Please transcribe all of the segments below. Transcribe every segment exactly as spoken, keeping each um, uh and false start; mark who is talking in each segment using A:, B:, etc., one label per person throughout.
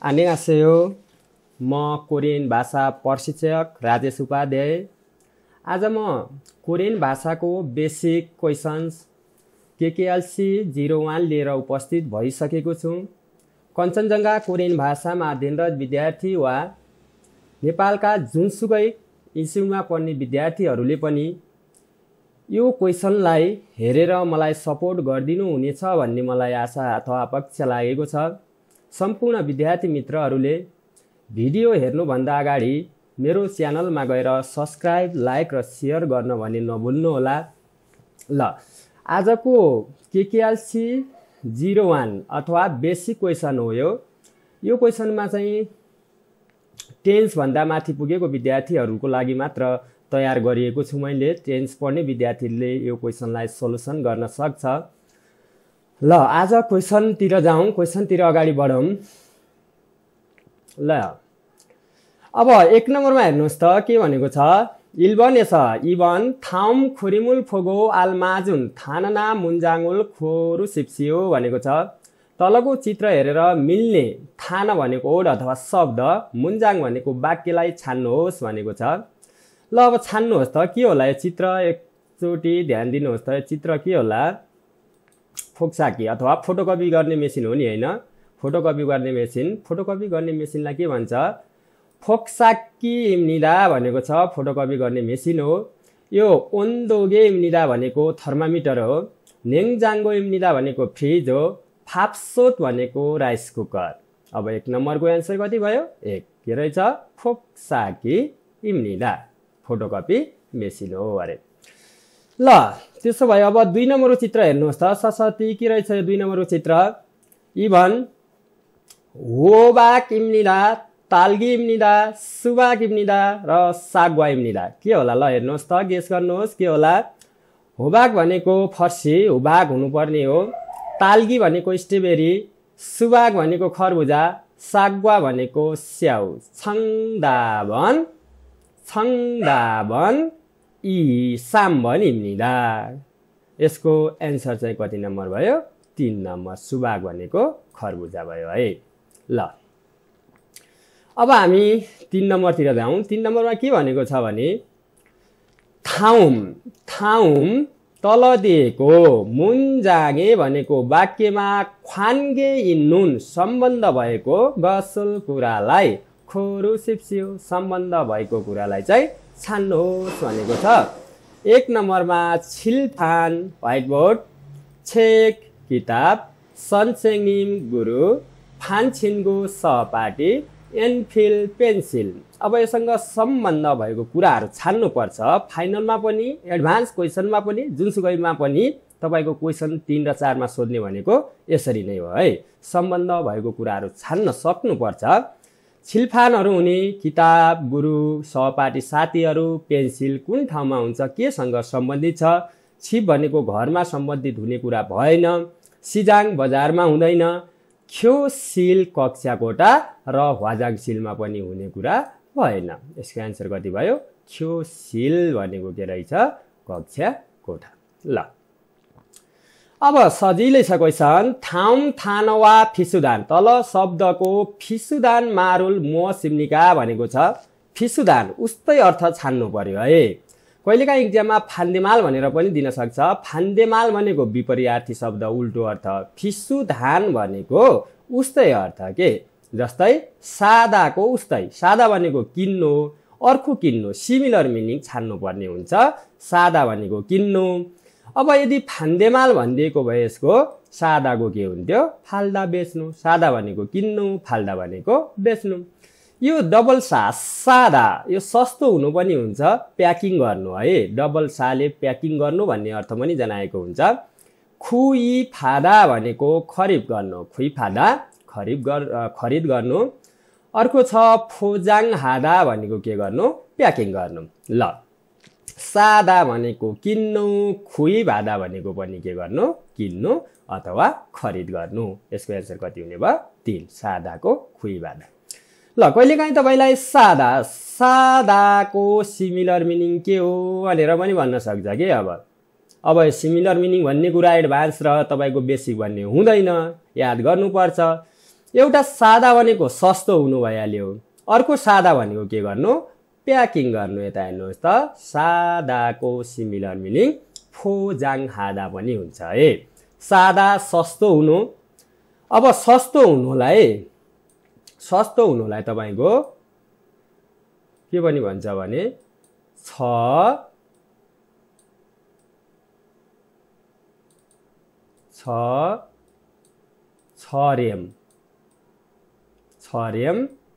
A: 안녕하세요. म कोरियन भाषा प्रशिक्षक राजेश उपाध्याय। आज म कोरियन भाषाको basic questions KKLC zero one लिएर उपस्थित भइसकेको छु। कञ्चनजङ्घा कोरियन भाषामा अध्ययनरत विद्यार्थी वा नेपालका जुनसुकै इन्स्टिट्युटमा पढ्ने विद्यार्थीहरूले पनि यो क्वेशनलाई हेरेर मलाई सपोर्ट गरिदिनु हुनेछ भन्ने मलाई आशा अथवा अपेक्षा लागेको छ। सम्पूर्ण विद्यार्थी मित्रहरूले भिडियो हेर्नुभन्दा अगाडि मेरो च्यानलमा गएर सब्स्क्राइब, लाइक र सेयर गर्न भने नभुल्नुहोला। ल आजको केकेएलसी जिरो वान अथवा बेसिक क्वेसन हो यो। यो क्वेसनमा चाहिँ टेन्स भन्दा माथि पुगेको विद्यार्थीहरूको लागि मात्र तयार गरिएको छु मैले। टेन्स पढ्ने विद्यार्थीले यो क्वेसनलाई सोलुसन गर्न सक्छ। ल आज क्वेसनतिर जाउँ, क्वेसनतिर अगाडि बढौँ। ल अब एक नम्बरमा हेर्नुहोस् त के भनेको छ। इल्बनेस इबन थाउम खुरिमुल फोगो आलमाजुन थानना मुन्जाङुल खोरु सिप्सियो भनेको छ। तलको चित्र हेरेर मिल्ने थान भनेको ओड अथवा शब्द, मुन्जाङ भनेको वाक्यलाई छान्नुहोस् भनेको छ। ल अब छान्नुहोस् त के होला यो चित्र, एकचोटि ध्यान दिनुहोस् त। यो चित्र के होला? फोक्साकी अथवा फोटोकपी गर्ने मेसिन हो नि, होइन? फोटोकपी गर्ने मेसिन। फोटोकपी गर्ने मेसिनलाई के भन्छ? फोक्साकी इम्निदा भनेको छ। फोटोकपी गर्ने मेसिन हो यो। ओन्दोगे इम्निदा भनेको थर्मामिटर हो। नेङजाङ्गो इम्निदा भनेको फ्रिज हो। फाप्सोट भनेको राइस कुकर। अब एक नम्बरको एन्सर कति भयो? एक। के रहेछ? फोक्साकी इम्निदा फोटोकपी मेसिन हो अरे। ल त्यसो भयो अब दुई नम्बरको चित्र हेर्नुहोस् त। ससती के रहेछ यो दुई नम्बरको चित्र? इभन होबाक इम्निदा, ताल्गी इम्निदा, सुबाक इम्निदा र सागवा इम्निदा के होला? ल हेर्नुहोस् त, गेस गर्नुहोस् के होला? होबाक भनेको फर्सी, हुबाक हुनुपर्ने हो। ताल्गी भनेको स्ट्रबेरी, सुबाक भनेको खरबुजा, सागवा भनेको स्याउ। छङदावन छङदावन इ साम्बन इम्निदा। यसको एन्सर चाहिँ कति नम्बर भयो? तीन नम्बर। सुबाक भनेको खरबुजा भयो है। ल अब हामी तीन नम्बरतिर जाउँ। तीन नम्बरमा के भनेको छ भने थाउम थाउम तल दिएको मुन्जागे भनेको वाक्यमा ख्वान्गे इन्नुन सम्बन्ध भएको गसल कुरालाई खोरु सिप्सियो सम्बन्ध भएको कुरालाई चाहिँ छान्नुहोस् भनेको छ। एक नम्बरमा छिलफान व्हाइट बोर्ड, छेक किताब, सनसेङिम गुरु, फानछिन्गु सहपाठी, एनफिल पेन्सिल। अब यससँग सम्बन्ध भएको कुराहरू छान्नुपर्छ। फाइनलमा पनि, एडभान्स क्वेसनमा पनि, जुनसुकैमा पनि तपाईँको क्वेसन तीन र चारमा सोध्ने भनेको यसरी नै हो है। सम्बन्ध भएको कुराहरू छान्न सक्नुपर्छ। छिलफानहरू हुने किताब, गुरु, सहपाठी, साथीहरू, पेन्सिल कुन ठाउँमा हुन्छ, केसँग सम्बन्धित छ? छिप भनेको घरमा सम्बन्धित हुने कुरा भएन। सिजाङ बजारमा हुँदैन। ख्यो सिल कक्षा कोठा र ह्वाजाङ सिलमा पनि हुने कुरा भएन। यसको एन्सर कति भयो? ख्यो सिल भनेको के रहेछ? कक्षा कोठा। ल अब सजिलै छ क्वेसन। थाउम थानवा फिसुदान तल शब्दको फिसुदान मारुल मो सिम्निका भनेको छ। फिसुदान उस्तै अर्थ छान्नु पर्यो है। कहिलेकाहीँ इक्जाममा फान्देमाल भनेर पनि दिन सक्छ। फान्देमाल भनेको विपरीयार्थी शब्द, उल्टो अर्थ। फिसुदान भनेको उस्तै अर्थ के। जस्तै सादाको उस्तै, सादा भनेको किन्नु, अर्को किन्नु, सिमिलर मिनिङ छान्नु पर्ने हुन्छ। सादा भनेको किन्नु। अब यदि फान्देमाल भनिदिएको भए यसको सादाको के हुन्थ्यो? फाल्दा बेच्नु। सादा भनेको किन्नु, फाल्दा भनेको बेच्नु। यो डबल सा सादा यो सस्तो हुनु पनि हुन्छ, प्याकिङ गर्नु है। डबल साले प्याकिङ गर्नु भन्ने अर्थ पनि जनाएको हुन्छ। खुइ फादा भनेको खरिद गर्नु, खुइ फादा खरिद गर खरिद गर्नु। अर्को छ फोजाङ हादा भनेको के गर्नु? प्याकिङ गर्नु। ल सादा भनेको किन्नु, खुइ भादा भनेको पनि के गर्नु? किन्नु अथवा खरिद गर्नु। यसको एन्सर कति हुने भयो? तीन। सादाको खुइ भादा। ल कहिलेकाहीँ तपाईँलाई सादा सादाको सिमिलर मिनिङ के हो भनेर पनि भन्न सक्छ कि। अब अब सिमिलर मिनिङ भन्ने कुरा एडभान्स र तपाईँको बेसिक भन्ने हुँदैन, याद गर्नुपर्छ। एउटा सादा भनेको सस्तो हुनु भइहाल्यो, अर्को सादा भनेको के गर्नु प्याकिङ गर्नु। यता हेर्नुहोस् त सादाको सिमिलर मिनिङ फोजाङ हादा पनि हुन्छ है। सादा सस्तो हुनु। अब सस्तो हुनुलाई सस्तो हुनुलाई तपाईको के पनि भन्छ भने छ छ छरेम छरेम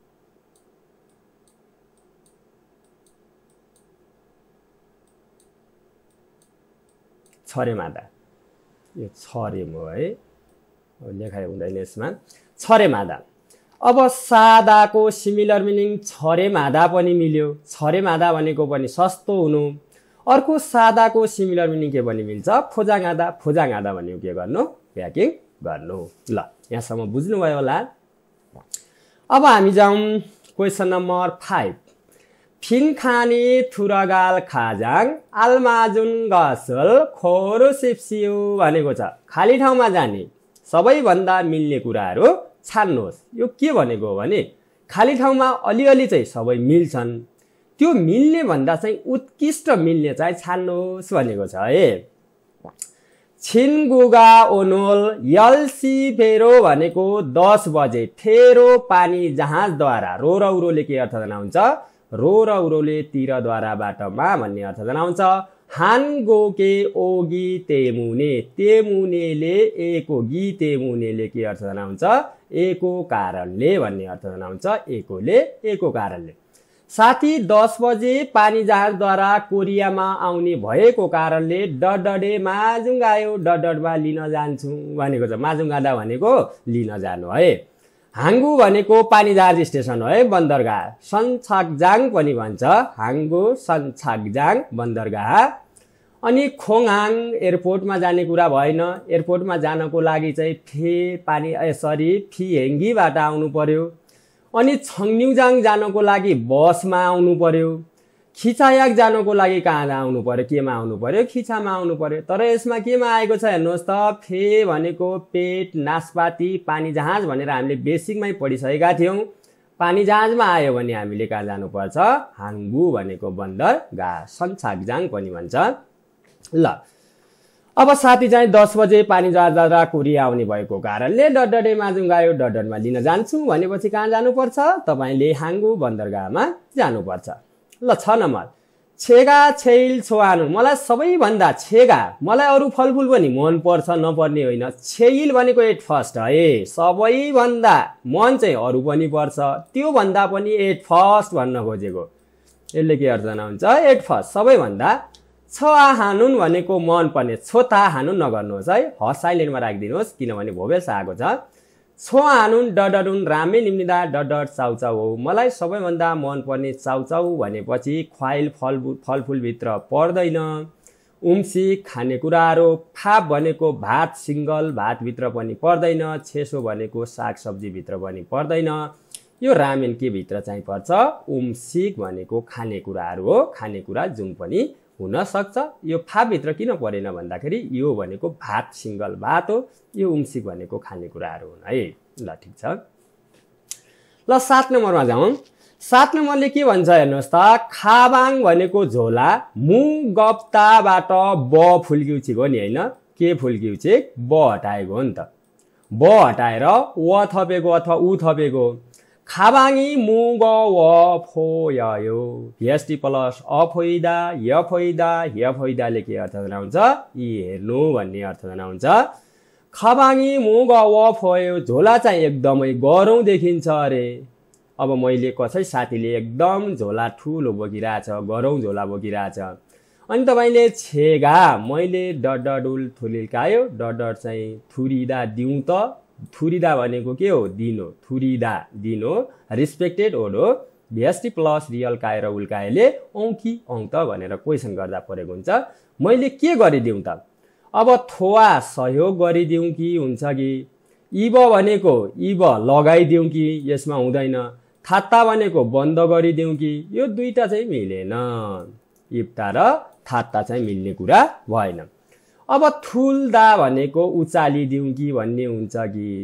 A: छरेम आधा यो छरेम हो है, लेखाइ हुँदैन यसमा छरेम आधा। अब सादाको सिमिलर मिनिङ छरेम आधा पनि मिल्यो। छरेम आधा भनेको पनि सस्तो हुनु। अर्को सादाको सिमिलर मिनिङ के पनि मिल्छ फोजाङ आधा। फोजाङ आधा भनेको के गर्नु प्याकिङ गर्नु। ल यहाँसम्म बुझ्नुभयो होला। अब हामी जाउँ क्वेसन नम्बर फाइभ। फिन खाने थुरगाल खाजाङ आलमाजुन गसल खोरो सिप्सियो भनेको छ। खाली ठाउँमा जाने सबैभन्दा मिल्ने कुराहरू छान्नुहोस्। यो के भनेको हो भने खाली ठाउँमा अलिअलि चाहिँ सबै मिल्छन्, त्यो मिल्ने भन्दा चाहिँ उत्कृष्ट मिल्ने चाहिँ छान्नुहोस् भनेको छ है। छिनगुगा ओनोल यल्सी फेरो भनेको दस बजे फेरो पानी जहाजद्वारा रो र उरोले के अर्थ जनाउँछ रो र उरोले तीरद्वाराबाटमा भन्ने अर्थ जनाउँछ। हानगोके ओगी तेमुने तेमुनेले एको गी तेमुनेले के अर्थ जनाउँछ एको कारणले भन्ने अर्थ जनाउँछ। एकोले एको कारणले। साथी दस बजे पानी जहाजद्वारा कोरियामा आउने भएको कारणले डडडे माजुङ आयो डडडमा लिन जान्छु भनेको छ। माजुङ आदा भनेको लिन जानु है। हाङ्गु भनेको पानी जहाज स्टेसन हो है, बन्दरगाह। सन्छाकजाङ पनि भन्छ, हाङ्गु सन्छाकजाङ बन्दरगाह। अनि खोङहाङ एयरपोर्टमा जाने कुरा भएन। एयरपोर्टमा जानको लागि चाहिँ फे पानी ए सरी फिहेङ्गीबाट आउनु पर्यो। अनि छङन्युजाङ जानको लागि बसमा आउनु पर्यो। खिचायाक जानको लागि कहाँ आउनु पर्यो केमा आउनु पर्यो खिचामा आउनु पर्यो। तर यसमा केमा आएको छ हेर्नुहोस् त फे भनेको पेट नासपाती पानी जहाज भनेर हामीले बेसिकमै पढिसकेका थियौँ। पानी जहाजमा आयो भने हामीले कहाँ जानुपर्छ हाङ्गु भनेको बन्दरगाह। सन्छाकजाङ पनि भन्छ। ल अब साथी चाहिँ दस बजे पानी जहाजद्वारा कोरिया आउने भएको कारणले डडडे माजुङ गयो डडडमा लिन जान्छु भनेपछि कहाँ जानुपर्छ तपाईले हाङ्गु बन्दरगाहमा जानुपर्छ। ल छ नम्बर छेगा छेइल छोआनु। मलाई सबैभन्दा छेगा मलाई अरू फलफुल पनि मन पर्छ नपर्ने होइन। छेइल भनेको एट फर्स्ट है। सबैभन्दा मन चाहिँ अरू पनि पर्छ त्यो भन्दा पनि एट फर्स्ट भन्न खोजेको। यसले के अर्थ जनाउँछ एट फर्स्ट सबैभन्दा। छआ हानुन भनेको मन पर्ने। छोता हानुन नगर्नुहोस् है, ह साइलेन्टमा राखिदिनुहोस् किनभने भोबेल्स आएको छ। छो हानुन डडडुन रामे निम्निदा डडड चाउचाउ हो। मलाई सबैभन्दा मन पर्ने चाउचाउ भनेपछि ख्वाइल फल फलफुलभित्र पर्दैन। उम्सी खानेकुराहरू। फाप भनेको भात सिङ्गल भातभित्र पनि पर्दैन। छेसो भनेको सागसब्जीभित्र पनि पर्दैन। यो रामेन के भित्र चाहिँ पर्छ उम्सिक भनेको खानेकुराहरू हो। खानेकुरा जुन पनि हुन सक्छ। यो फापभित्र किन परेन भन्दाखेरि यो भनेको भात सिङ्गल भात हो। यो उम्सिक भनेको खानेकुराहरू हुन् है। ल ठिक छ। ल सात नम्बरमा जाउँ। सात नम्बरले के भन्छ हेर्नुहोस् त खाबाङ भनेको झोला। मु गप्ताबाट ब फुल्क्युचिक हो नि होइन। के फुल्क्युचिक ब हटाएको हो नि त। ब हटाएर व थपेको अथवा उ थपेको। खाबाङी मुग व फोयो भिएसटी प्लस अफोइदा यफोइदा यफोइदाले के अर्थ जनाउँछ यी हेर्नु भन्ने अर्थ जनाउँछ। खाबाङी मुग व फोयो झोला चाहिँ एकदमै गरौँ देखिन्छ अरे। अब मैले कसै साथीले एकदम झोला ठुलो बोकिरहेछ गरौँ झोला बोकिरहेछ। अनि तपाईँले छेगा मैले डडडुल थुलिल्कायो डडड चाहिँ थुरिदा दिउँ त। थुरिदा भनेको के हो दिनो। थुरिदा दिनो रिस्पेक्टेड ओड हो। भिएसटी प्लस रियल काय र उल्काएले औँकी औँ त भनेर क्वेसन गर्दा परेको हुन्छ। मैले के गरिदिउँ त। अब थोआ सहयोग गरिदिउँ कि हुन्छ कि। इब भनेको इब लगाइदिउँ कि यसमा हुँदैन। थात्ता भनेको बन्द गरिदिउँ कि यो दुईटा चाहिँ मिलेन। इप्टा र थात्ता चाहिँ मिल्ने कुरा भएन। अब थुल्दा भनेको उचालिदिउँ कि भन्ने हुन्छ कि।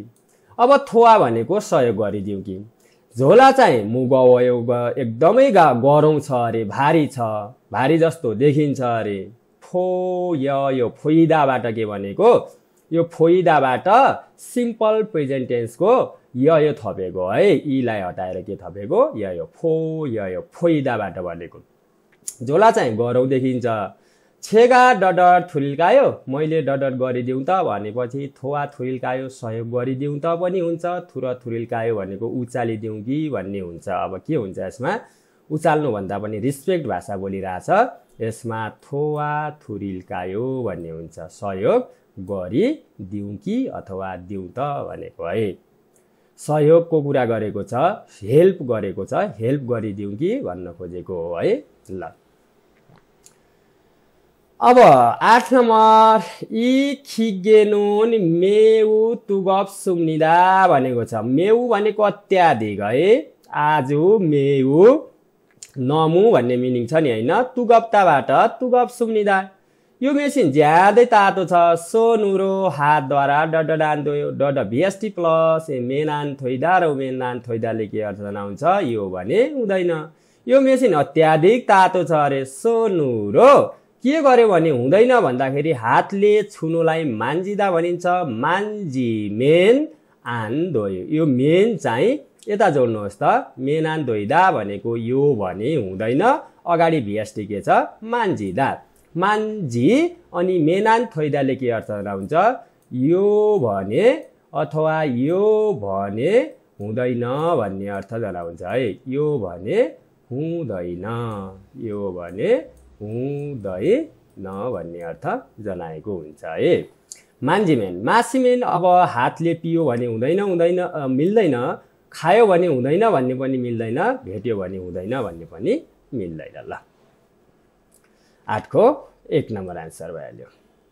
A: अब थोवा भनेको सहयोग गरिदिउँ कि झोला चाहिँ मु गयो एकदमै गरौँ छ अरे भारी छ भारी जस्तो देखिन्छ अरे फो य यो फोइदाबाट के भनेको यो फोइदाबाट सिम्पल प्रेजेन्ट टेन्सको य यो थपेको है इलाई हटाएर के थपेको य यो फो य यो फोइदाबाट भनेको झोला चाहिँ गरौँ देखिन्छ छेगा डडर थुल्कायो मैले डडर गरिदिउँ त भनेपछि थोवा थुल्कायो सहयोग गरिदिउँ त पनि हुन्छ थुर थुल्कायो भनेको उचालिदिउँ कि भन्ने हुन्छ अब के हुन्छ यसमा उचाल्नु भन्दा पनि रिस्पेक्ट भाषा बोलिरहेछ यसमा थोवा थुरिल्कायो भन्ने हुन्छ सहयोग गरिदिउँ कि अथवा दिउँ त भनेको है सहयोगको कुरा गरेको छ हेल्प गरेको छ हेल्प गरिदिउँ कि भन्न खोजेको हो है ल अब आठ नम्बर इ खिगेनुन मेउ तुगप सुम्निदा भनेको छ मेउ भनेको अत्याधिक है आज मेउ नमु भन्ने मिनिङ छ नि हैन तुगप्ताबाट तुगप सुम्निदा यो मेसिन ज्यादै तातो छ सो नुरो हातद्वारा डडडान दोयो डड भिएसटी प्लस ए मेनान थोइदा र मेनान थोइदाले के अर्थ जनाउँछ यो भने हुँदैन यो मेसिन अत्याधिक तातो छ अरे सो नुरो के गर्यो भने हुँदैन भन्दाखेरि हातले छुनुलाई मान्जिदा भनिन्छ मान्जी मेन आन दोयो यो मेन चाहिँ यता जोड्नुहोस् त मेनान दोइदा भनेको यो भने हुँदैन अगाडि भिएसटी के छ मान्जिदा मान्जी अनि मेनान थोइदाले के अर्थ हुन्छ यो भने अथवा यो भने हुँदैन भन्ने अर्थ जनाउँछ है यो भने हुँदैन यो भने हुँदैन भन्ने अर्थ जनाएको हुन्छ है मान्जिमेन मासिमेन अब हातले पियो भने हुँदैन हुँदैन मिल्दैन खायो भने हुँदैन भन्ने पनि मिल्दैन भेट्यो भने हुँदैन भन्ने पनि मिल्दैन ल आठको एक नम्बर आन्सर भइहाल्यो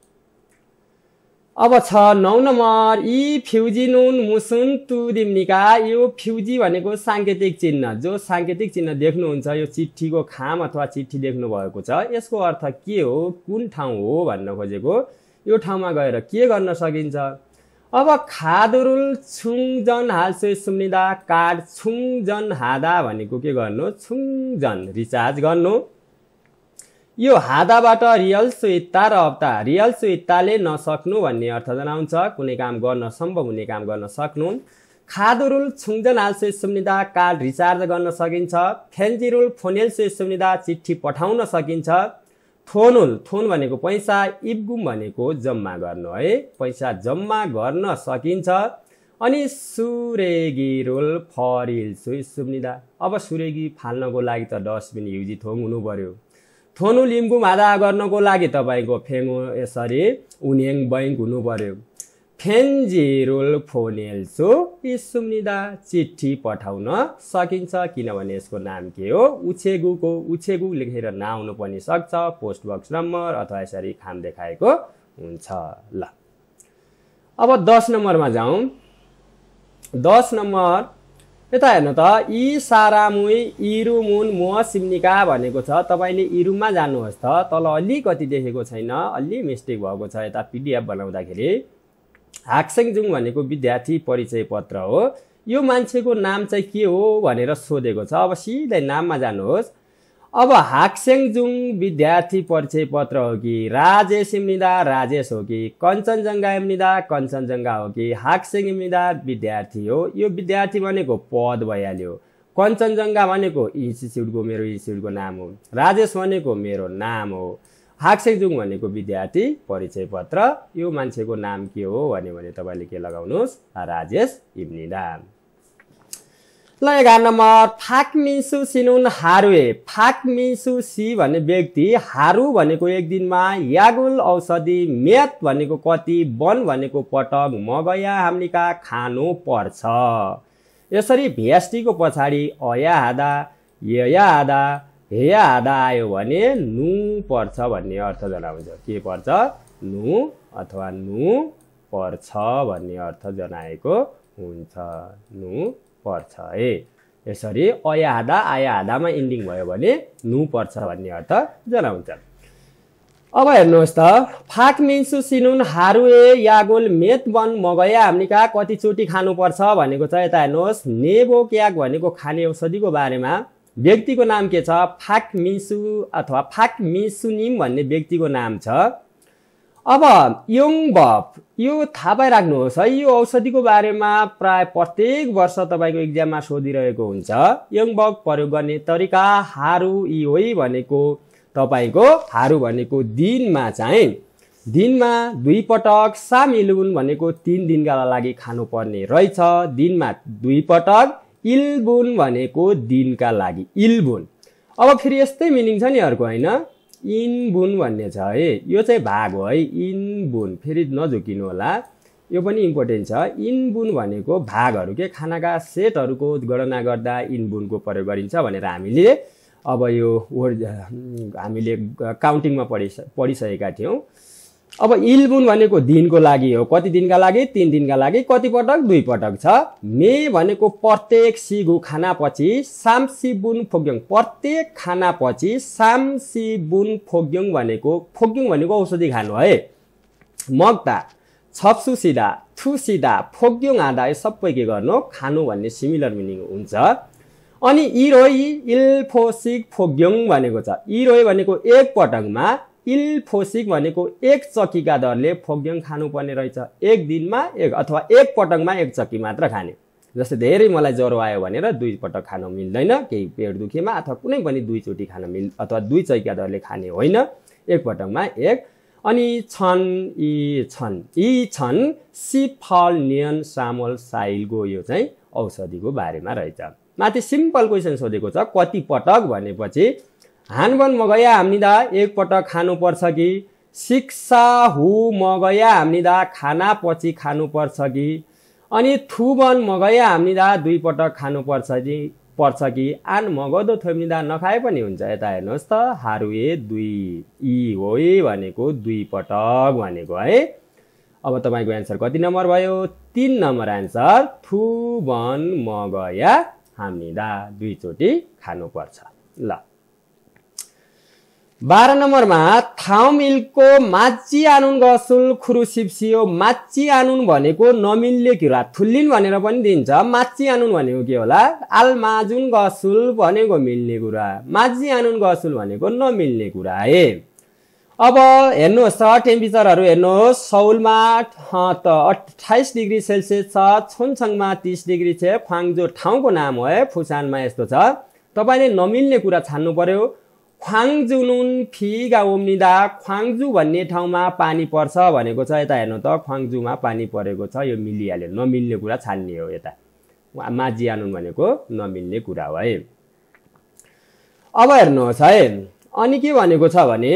A: अब छ नौ नम्बर इ फ्युजिनुन मुसुन तुदिम्निका यो फ्युजी भनेको साङ्केतिक चिन्ह जो साङ्केतिक चिन्ह देख्नुहुन्छ यो चिठीको खाम अथवा चिठी देख्नु भएको छ यसको अर्थ के हो कुन ठाउँ हो भन्न खोजेको यो ठाउँमा गएर के गर्न सकिन्छ अब खादुरुल छुङजन हाल्सो सुम्निदा कार्ड छुङजन हादा भनेको के गर्नु छुङजन रिचार्ज गर्नु यो हादाबाट रियल सुइत्ता र हप्ता रियल सुइत्ताले नसक्नु भन्ने अर्थ जनाउँछ कुनै काम गर्न सम्भव हुने काम गर्न सक्नु खादुरुल छुङजन हाल्सो सुम्निदा कार्ड रिचार्ज गर्न सकिन्छ फेन्जिरुल फोनेल्सो सुम्निदा चिठी पठाउन सकिन्छ थोनुल थोन भनेको पैसा इब्गुम भनेको जम्मा गर्नु है पैसा जम्मा गर्न सकिन्छ अनि सुरेगिरुल फरिल सुइ सुम्निदा अब सुरेगी फाल्नको लागि त डस्टबिन युजी थोङ हुनु पर्यो थोनु लिम्बु मादा गर्नको लागि तपाईको फेङ्गो यसरी उन्याङ बैंक हुनु पर्यो फेन्जिरुल फोनेल्सो सुम्निदा चिठी पठाउन सकिन्छ किनभने यसको नाम के हो उछेगुको उछेगु लेखेर नआउनु पनि सक्छ पोस्ट बक्स नम्बर अथवा यसरी खाम देखाएको हुन्छ ल अब दस नम्बरमा जाउँ दस नम्बर यता हेर्नु त इ सारामुई इरुमुन मुह सिम्निका भनेको छ तपाईले इरुममा जानुहोस् त तल अलिकति देखेको छैन अलि मिस्टेक भएको छ यता पीडीएफ बनाउँदाखेरि हाक्सेङजुङ भनेको विद्यार्थी परिचय पत्र हो यो मान्छेको नाम चाहिँ के हो भनेर सोधेको छ अब सिधै नाममा जानुहोस् अब हाक्सेङजुङ विद्यार्थी परिचय पत्र हो कि राजेश इम्निदा राजेश हो कि कञ्चनजङ्घा इम्निदा कञ्चनजङ्घा हो कि हाक्सेङ इम्निदा विद्यार्थी हो यो विद्यार्थी भनेको पद भइहाल्यो कञ्चनजङ्घा भनेको इन्स्टिच्युटको मेरो इन्स्टिच्युटको नाम हो राजेश भनेको मेरो नाम हो हाक्सेङजुङ भनेको विद्यार्थी परिचय पत्र यो मान्छेको नाम के हो भन्यो भने तपाईले के लगाउनुहोस् राजेश इम्निदा ल एघार नम्बर फाकमिसु सिनुन हारुए फाकमिसु सी भन्ने व्यक्ति हारु भनेको एक दिनमा यागुल औषधि मेत भनेको कति वन भनेको पटक मगया हाम्निका खानु पर्छ यसरी भिएसटी को पछाडि अया हादा यया हादा हेया हादा आयो भने नु पर्छ भन्ने अर्थ जनाउँछ के पर्छ नु अथवा नु पर्छ भन्ने अर्थ जनाएको हुन्छ नु पर्छ है यसरी अया हादा आया हादामा इन्डिङ भयो भने नु पर्छ भन्ने अर्थ जनाउँछ अब हेर्नुहोस् त फाक मिन्सु सिनुन हारुए यागोल मेत वन मगया हामीका कतिचोटि खानुपर्छ भनेको छ। यता हेर्नुहोस् नेबो क्याग भनेको खाने औषधिको बारेमा व्यक्तिको नाम के छ फाक मिन्सु अथवा फाक मिन्सुनिम भन्ने व्यक्तिको नाम छ। अब योङबफ यो थाहा पाइराख्नुहोस् है, यो औषधिको बारेमा प्राय प्रत्येक वर्ष तपाईँको इक्जाममा सोधिरहेको हुन्छ। योङबफ प्रयोग गर्ने तरिका हारु इहोइ भनेको तपाईको हारु भनेको दिनमा चाहिँ दिनमा दुई पटक सामिलुन भनेको तीन दिनका लागि खानुपर्ने रहेछ। दिनमा दुई पटक इल्बुन भनेको दिनका लागि इल्बुन। अब फेरि यस्तै मिनिङ छ नि अर्को हैन, इनबुन भन्ने छ है, यो चाहिँ भाग हो है। इनबुन फेरि नझुकिनु होला, यो पनि इम्पोर्टेन्ट छ। इनबुन भनेको भागहरू के खानाका सेटहरूको गणना गर्दा इनबुनको प्रयोग गरिन्छ भनेर हामीले अब यो वर्ड हामीले काउन्टिङमा पढि पढिसकेका थियौँ। अब इल्बुन भनेको दिनको लागि हो, कति दिनका लागि तीन दिनका लागि, कति पटक दुई पटक छ। मे भनेको प्रत्येक सिगु खानापछि सामसिबुन फोग्योङ प्रत्येक खानापछि सामसिबुन फोग्योङ भनेको फोग्योङ भनेको औषधि खानु है। मग्ता छप्सु सिधा थु सिधा फोग्योङ आधा यो सबै के गर्नु खानु भन्ने सिमिलर मिनिङ हुन्छ। अनि इरोई इल्फोसिक फोग्योङ भनेको छ। इरोई भनेको एक पटकमा, इल्फोसिक भनेको एक चक्कीका दरले फोग्योङ खानुपर्ने रहेछ। एक दिनमा एक अथवा एक पटकमा एक चक्की मात्र खाने। जस्तै धेरै मलाई ज्वरो आयो भनेर दुई पटक खान मिल्दैन, केही पेट दुखेमा अथवा कुनै पनि दुईचोटि खान मिल अथवा दुई चक्कीका दरले खाने होइन, एक पटकमा एक। अनि छन् यी छन् यी छन् सिफल नियन सामल साइलको यो चाहिँ औषधिको बारेमा रहेछ। माथि सिम्पल क्वेसन सोधेको छ कति पटक भनेपछि हानबन मगया हामीदा एक पटक खानुपर्छ कि, शिक्षा हु मगया हामीदा खाना पछि खानुपर्छ कि, अनि थुबन मगया हामीदा दुई पटक खानुपर्छ कि पर्छ कि, आन मगदो थोमिदा नखाए पनि हुन्छ। यता हेर्नुहोस् त हारुए दुई इ होइ भनेको दुई पटक भनेको है। अब तपाईँको एन्सर कति नम्बर भयो? तीन नम्बर एन्सर थुबन मगया हामीदा दुईचोटि खानुपर्छ। ल बाह्र नम्बरमा थाउमिलको माची आनुन गसुल खुरुसिप्सियो। माची आनुन भनेको नमिल्ने कुरा, थुल्लिन भनेर पनि दिन्छ। माची आनुन भनेको के होला? आलमाजुन गसुल भनेको मिल्ने कुरा, माची आनुन गसुल भनेको नमिल्ने कुरा है। अब हेर्नुहोस् त टेम्परेचरहरू हेर्नुहोस्, सौलमा त अठाइस डिग्री सेल्सियस छ, छोनछङमा तीस डिग्री छ। ख्वाङजो ठाउँको नाम हो है, फुसानमा यस्तो छ। तपाईँले नमिल्ने कुरा छान्नु पर्यो। ख्वाङजुनुन फिगा ओम्निदा ख्वाङजु भन्ने ठाउँमा पानी पर्छ भनेको छ। यता हेर्नु त ख्वाङजुमा पानी परेको छ, यो मिलिहाल्यो। नमिल्ने कुरा छान्ने हो। यता माझी आनुन भनेको नमिल्ने कुरा हो है। अब हेर्नुहोस् है, अनि के भनेको छ भने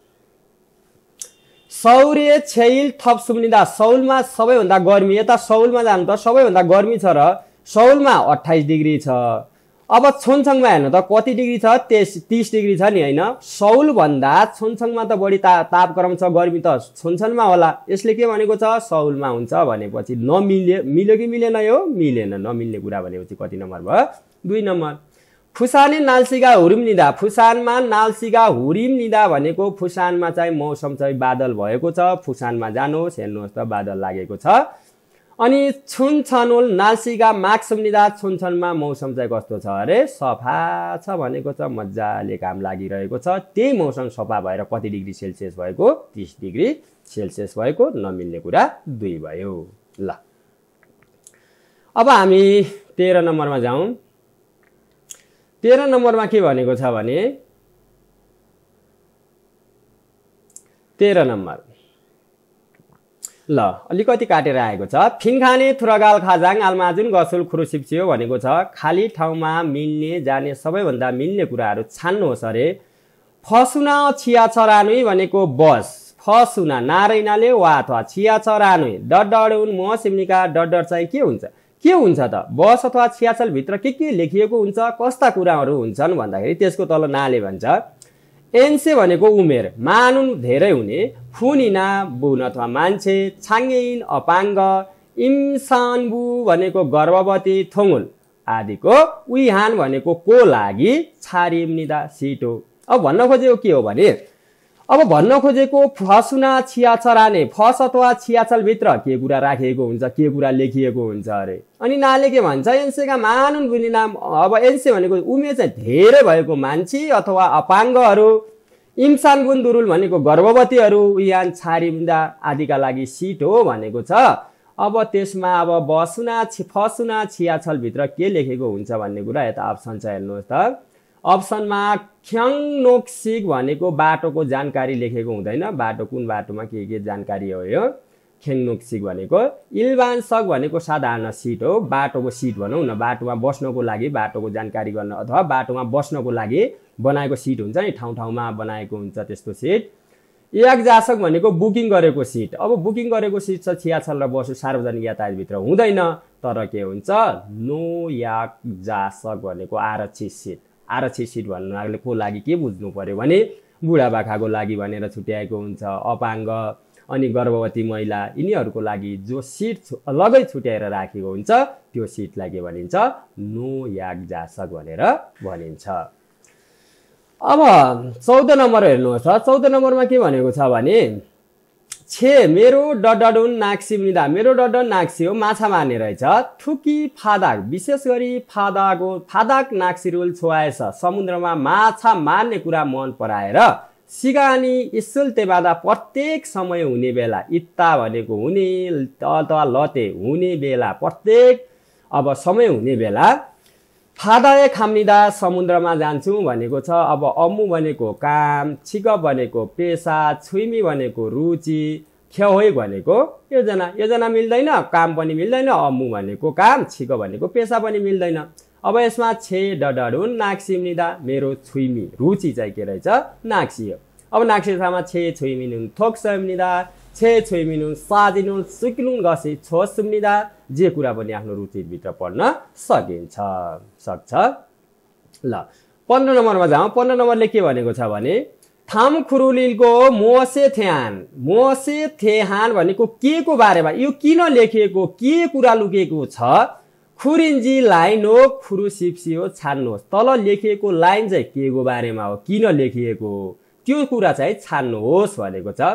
A: सौर्य छैल थप सुम्निदा सौलमा सबैभन्दा गर्मी। यता सौलमा जानु त सबैभन्दा गर्मी छ र सौलमा अठाइस डिग्री छ। अब छोनछङमा हेर्नु त कति डिग्री छ? तीस डिग्री छ नि होइन। सौल भन्दा छोनछङमा त बढी ता तापक्रम छ, गर्मी त छोनछङमा होला। यसले के भनेको छ? सौलमा हुन्छ भनेपछि नमिल्यो। मिल्यो कि मिलेन? यो मिलेन। नमिल्ने कुरा भनेपछि कति नम्बर भयो? दुई नम्बर। फुसाने नाल्सिगा हुरिम्निदा फुसानमा नाल्सिगा हुरिम्निदा भनेको फुसानमा चाहिँ मौसम चाहिँ बादल भएको छ। फुसानमा जानुहोस्, हेर्नुहोस् त बादल लागेको छ। अनि छुनछनोल नाल्सिगा माक्सुम्निदा छुनछनमा मौसम चाहिँ कस्तो छ अरे? सफा छ भनेको छ, मजाले काम लागिरहेको छ। त्यही मौसम सफा भएर कति डिग्री सेल्सियस भएको? तीस डिग्री सेल्सियस भएको। नमिल्ने कुरा दुई भयो। ल अब हामी तेह्र नम्बरमा जाउँ। तेह्र नम्बरमा के भनेको छ भने तेह्र नम्बर ल अलिकति काटेर आएको छ। फिनखाने थुरगाल खाजाङ आलमाजुन गसुल खुरुसिप्सियो भनेको छ खाली ठाउँमा मिल्ने जाने सबैभन्दा मिल्ने कुराहरू छान्नुहोस् अरे। फसुना छिया चरानुई भनेको बस, फसुना नारैनाले वा अथवा छिया चरानुई डडडउन मसिमनिका डडड चाहिँ के हुन्छ? के हुन्छ त? बस अथवा छियाचल भित्र के के लेखिएको हुन्छ, कस्ता कुराहरू हुन्छन् भन्दाखेरि त्यसको तल नाले भन्छ। एन्से भनेको उमेर, मानुन धेरै हुने, फुनिना बुन अथवा मान्छे, छाङ्गेइन अपाङ्ग, इम्सानबु भनेको गर्भवती, थोङुल आदिको, उइहान भनेको को लागि, छारिमनिदा सिटो। अब भन्न खोजेको के हो भने अब भन्न खोजेको फसुना छियाचराने फस अथवा छियाचलभित्र के कुरा राखिएको हुन्छ, के कुरा लेखिएको हुन्छ अरे। अनि नाले के भन्छ, एन्सेका मानुन बुनि नाम। अब एन्से भनेको उमेर चाहिँ धेरै भएको मान्छे अथवा अपाङ्गहरू, इम्सान गुण दुरुल भनेको गर्भवतीहरू, उयान छारिन्दा आदिका लागि सिट हो भनेको छ। अब त्यसमा अब बसुना छि फसुना छियाछलभित्र के लेखेको हुन्छ भन्ने कुरा यता अप्सन छ हेर्नुहोस् त। अप्सनमा ख्याङनोक्सिक भनेको बाटोको जानकारी लेखेको हुँदैन, बाटो कुन बाटोमा के के जानकारी हो यो ख्याङनोक्सिक भनेको। इल्बान्सक भनेको साधारण सिट हो, बाटोको सिट भनौँ न, बाटोमा बस्नको लागि, बाटोको जानकारी गर्न अथवा बाटोमा बस्नको लागि बनाएको सिट हुन्छ नि, ठाउँ ठाउँमा बनाएको हुन्छ त्यस्तो सिट। याकजासक भनेको बुकिङ गरेको सिट। अब बुकिङ गरेको सिट छ छियाछल र बसु सार्वजनिक यातायातभित्र हुँदैन, तर के हुन्छ नो याकजासक भनेको आरक्षित सिट। आरक्षित सिट भन्नको लागि के बुझ्नु पर्यो भने बुढापाकाको लागि भनेर छुट्याएको हुन्छ, अपाङ्ग अनि गर्भवती महिला यिनीहरूको लागि जो सिट अलगै छुट्याएर राखेको हुन्छ त्यो सिटलाई के भनिन्छ, नो याकजासक भनेर भनिन्छ। अब चौध नम्बर हेर्नुहोस् त। चौध नम्बरमा के भनेको छ भने छे मेरो डडडुन नाक्सिमिदा, मेरो डडन नाक्सी हो, माछा मार्ने रहेछ। थुकी फादाक, विशेष गरी फादाको फादाक नाक्सिरुल छोआएछ, समुद्रमा माछा मार्ने कुरा मन पराएर। सिगानी इस्सुल्ते बादा, प्रत्येक समय हुने बेला, इत्ता भनेको हुने अथवा लते हुने बेला, प्रत्येक अब समय हुने बेला। फादाए खाम्निदा, समुद्रमा जान्छु भनेको छ। अब अम्मु भनेको काम, छिक भनेको पेसा, छुइमी भनेको रुचि, ख्याहोइ भनेको योजना। योजना मिल्दैन, काम पनि मिल्दैन, अम्मु भनेको काम, छिक भनेको पेसा पनि मिल्दैन। अब यसमा छे डडडुन नाक्सिम्निदा, मेरो छुइमी रुचि चाहिँ के रहेछ, नाक्सी हो। अब नाक्सीमा छे छुइमिनुन थोक्सम्निदा, छे छुइमिनुन साजिनुन सुकिनुन गसी छोसुम्निदा, जे कुरा पनि आफ्नो रुचिभित्र पढ्न सकिन्छ सक्छ। ल पन्ध्र नम्बरमा जाउँ। पन्ध्र नम्बरले के भनेको छ भने थाम खुरुलिलको मोसे थेहान, मोसे थेहान भनेको के को बारेमा, यो किन लेखिएको, के कुरा लुकेको छ। खुरिन्जी लाइन हो, खुरु सिप्सी हो, छान्नुहोस्। तल लेखिएको लाइन चाहिँ के को बारेमा हो, किन लेखिएको हो, त्यो कुरा चाहिँ छान्नुहोस् भनेको छ।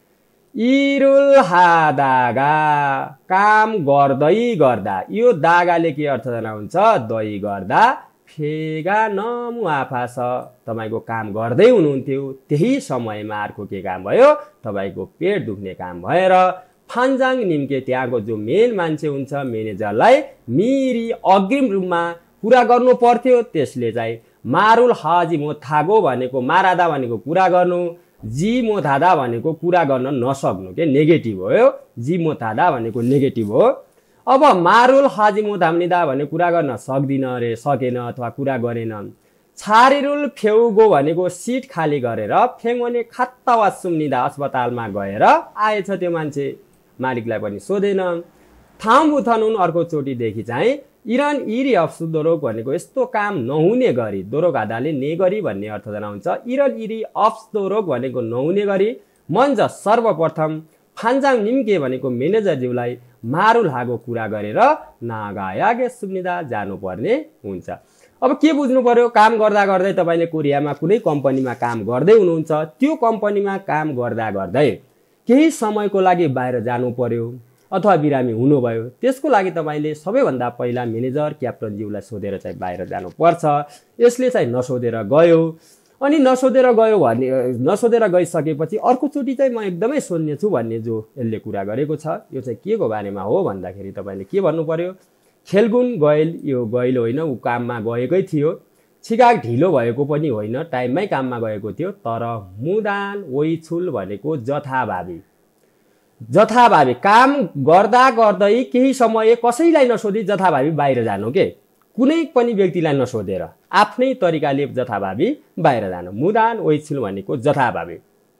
A: इरुल हादागा, काम गर्दै गर्दा, यो दागाले के अर्थ जनाउँछ, दही गर्दा। फेगा नमु आफा छ, तपाईँको काम गर्दै हुनुहुन्थ्यो, त्यही समयमा अर्को के काम भयो, तपाईँको पेट दुख्ने काम भएर। फान्जाङ निम्के, त्यहाँको जो मेन मान्छे हुन्छ म्यानेजरलाई मिरी अग्रिम रूपमा कुरा गर्नु पर्थ्यो, त्यसले चाहिँ मारुल हाजिमो थागो भनेको मारादा भनेको कुरा गर्नु, जिमो धादा भनेको कुरा गर्न नसक्नु के नेगेटिभ हो। जिमो धादा भनेको नेगेटिभ हो। अब मारुल हाजिमो धाम्निदा भने कुरा गर्न सक्दिन अरे, सकेन अथवा कुरा गरेन। छारिरुल फेउगो भनेको सिट खाली गरेर, फेङ्गोने खात्ता वा सुम्निदा, अस्पतालमा गएर आएछ त्यो मान्छे, मालिकलाई पनि सोधेन। थाम बुथनुन, अर्को चोटिदेखि चाहिँ इरान इरी अफ्सु दोरोग भनेको यस्तो काम नहुने गरी, दोरोग आधाले ने गरी भन्ने अर्थ जनाउँछ। इरन इरी अफ्स दोरोग भनेको नहुने गरी। मन्ज सर्वप्रथम फान्जाङ निम्के भनेको म्यानेजरज्यूलाई मारुल हागो कुरा गरेर नागायागे सुम्निदा जानुपर्ने हुन्छ। अब के बुझ्नु पर्यो, काम गर्दा गर्दै तपाईँले कोरियामा कुनै कम्पनीमा काम गर्दै हुनुहुन्छ, त्यो कम्पनीमा काम गर्दा गर्दै केही समयको लागि बाहिर जानु पर्यो अथवा बिरामी हुनुभयो, त्यसको लागि तपाईँले सबैभन्दा पहिला म्यानेजर क्याप्टनज्यूलाई सोधेर चाहिँ बाहिर जानुपर्छ। यसले चाहिँ नसोधेर गयो, अनि नसोधेर गयो भने नसोधेर गइसकेपछि अर्कोचोटि चाहिँ म एकदमै सोध्ने छु भन्ने जो यसले कुरा गरेको छ, यो चाहिँ के को बारेमा हो भन्दाखेरि तपाईँले के भन्नु पर्यो, खेलगुन गैल, यो गैल होइन, ऊ काममा गएकै थियो। छिकाग ढिलो भएको पनि होइन, टाइममै काममा गएको थियो। तर मुदान ओइछुल भनेको जथाभावी, जथाभावी काम गर्दा गर्दै केही समय कसैलाई नसोधी जथाभावी बाहिर जानु के, कुनै पनि व्यक्तिलाई नसोधेर आफ्नै तरिकाले जथाभावी बाहिर जानु। मुदान ओइछुल भनेको जथाभावी।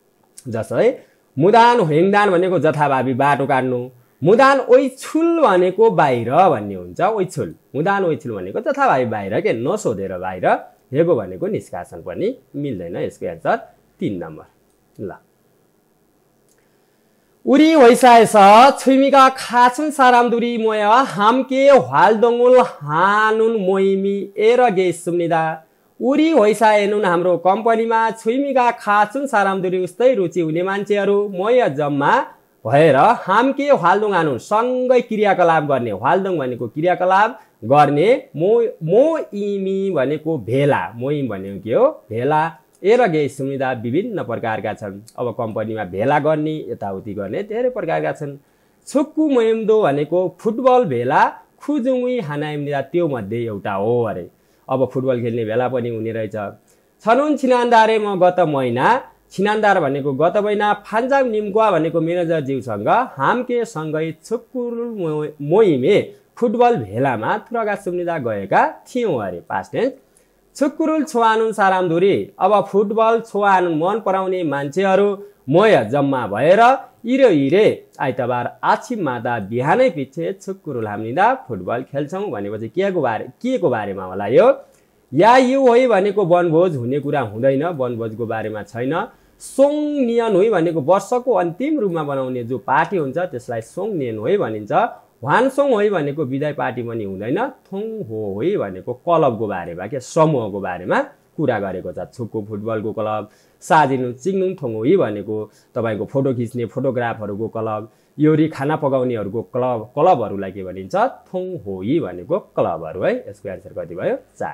A: जसै मुदान होङदान भनेको जथाभावी बाटो काट्नु, मुदान ओइछुल भनेको बाहिर भन्ने हुन्छ। ओइछुल मुदान ओइछुल भनेको जथाभावी बाहिर के, नसोधेर बाहिर। हेगो भनेको निष्कासन पनि मिल्दैन। यसको एन्सर तीन नम्बर। ल उरी वैसाएस छुइमिका खाचुन सारामदुरी मोया हामके हालदोङुल हानुन मोइमी एर गे सुम्निदा उरी होइसा हेर्नु हाम्रो कम्पनीमा छुइमीका खाचुन सारामदुरी उस्तै रुचि हुने मान्छेहरू मय जम्मा भएर हामके हाल्दुङ आनु सँगै क्रियाकलाप गर्ने हाल्दुङ भनेको क्रियाकलाप गर्ने मो मो इमी भनेको भेला मोइम भनेको के हो भेला एरगे सुविधा विभिन्न प्रकारका छन्। अब कम्पनीमा भेला गर्ने यताउति गर्ने धेरै प्रकारका छन्। छुक्कु मोइमदो भनेको फुटबल भेला खुजुङी हानाइमनिदा त्यो मध्ये एउटा हो अरे। अब फुटबल खेल्ने भेला पनि हुने रहेछ। छनुन छिनान्दारे म गत महिना छिनान्दार भनेको गत महिना फान्जाङ निम्कुवा भनेको म्यानेजर ज्यूसँग हामके सँगै छुक्कुल मोइमे फुटबल भेलामा थुरगा सुम्निदा गएका थियौं अरे। पास्ट टेन्स छुक्कुरुल छोआनुन सारामधुरी अब फुटबल छोआनुन मन पराउने मान्छेहरू मोय जम्मा भएर इरे इरे आइतबार आछिम मादा बिहानै पछि छुक्कुरुल हाम्निदा फुटबल खेल्छौं भनेपछि के को बारे के को बारेमा होला यो या यो होइ भनेको वनभोज हुने कुरा हुँदैन वनभोजको बारेमा छैन। सोङ नियन होइ भनेको वर्षको अन्तिम रूपमा बनाउने जो पार्टी हुन्छ त्यसलाई सोङ नियन होइ भनिन्छ। वानसोङ होइ भनेको विदाई पार्टी पनि हुँदैन। थोङ हो होइ भनेको क्लबको बारेमा के समूहको बारेमा कुरा गरेको छ। छुक्कु फुटबलको क्लब साजिनु चिङनुङ थोङ होइ भनेको तपाईको फोटो खिच्ने फोटोग्राफरहरूको क्लब योरी खाना पकाउनेहरूको क्लब क्लबहरूलाई के भनिन्छ थोङ होइ भनेको क्लबहरू है। यसको एन्सर कति भयो चार।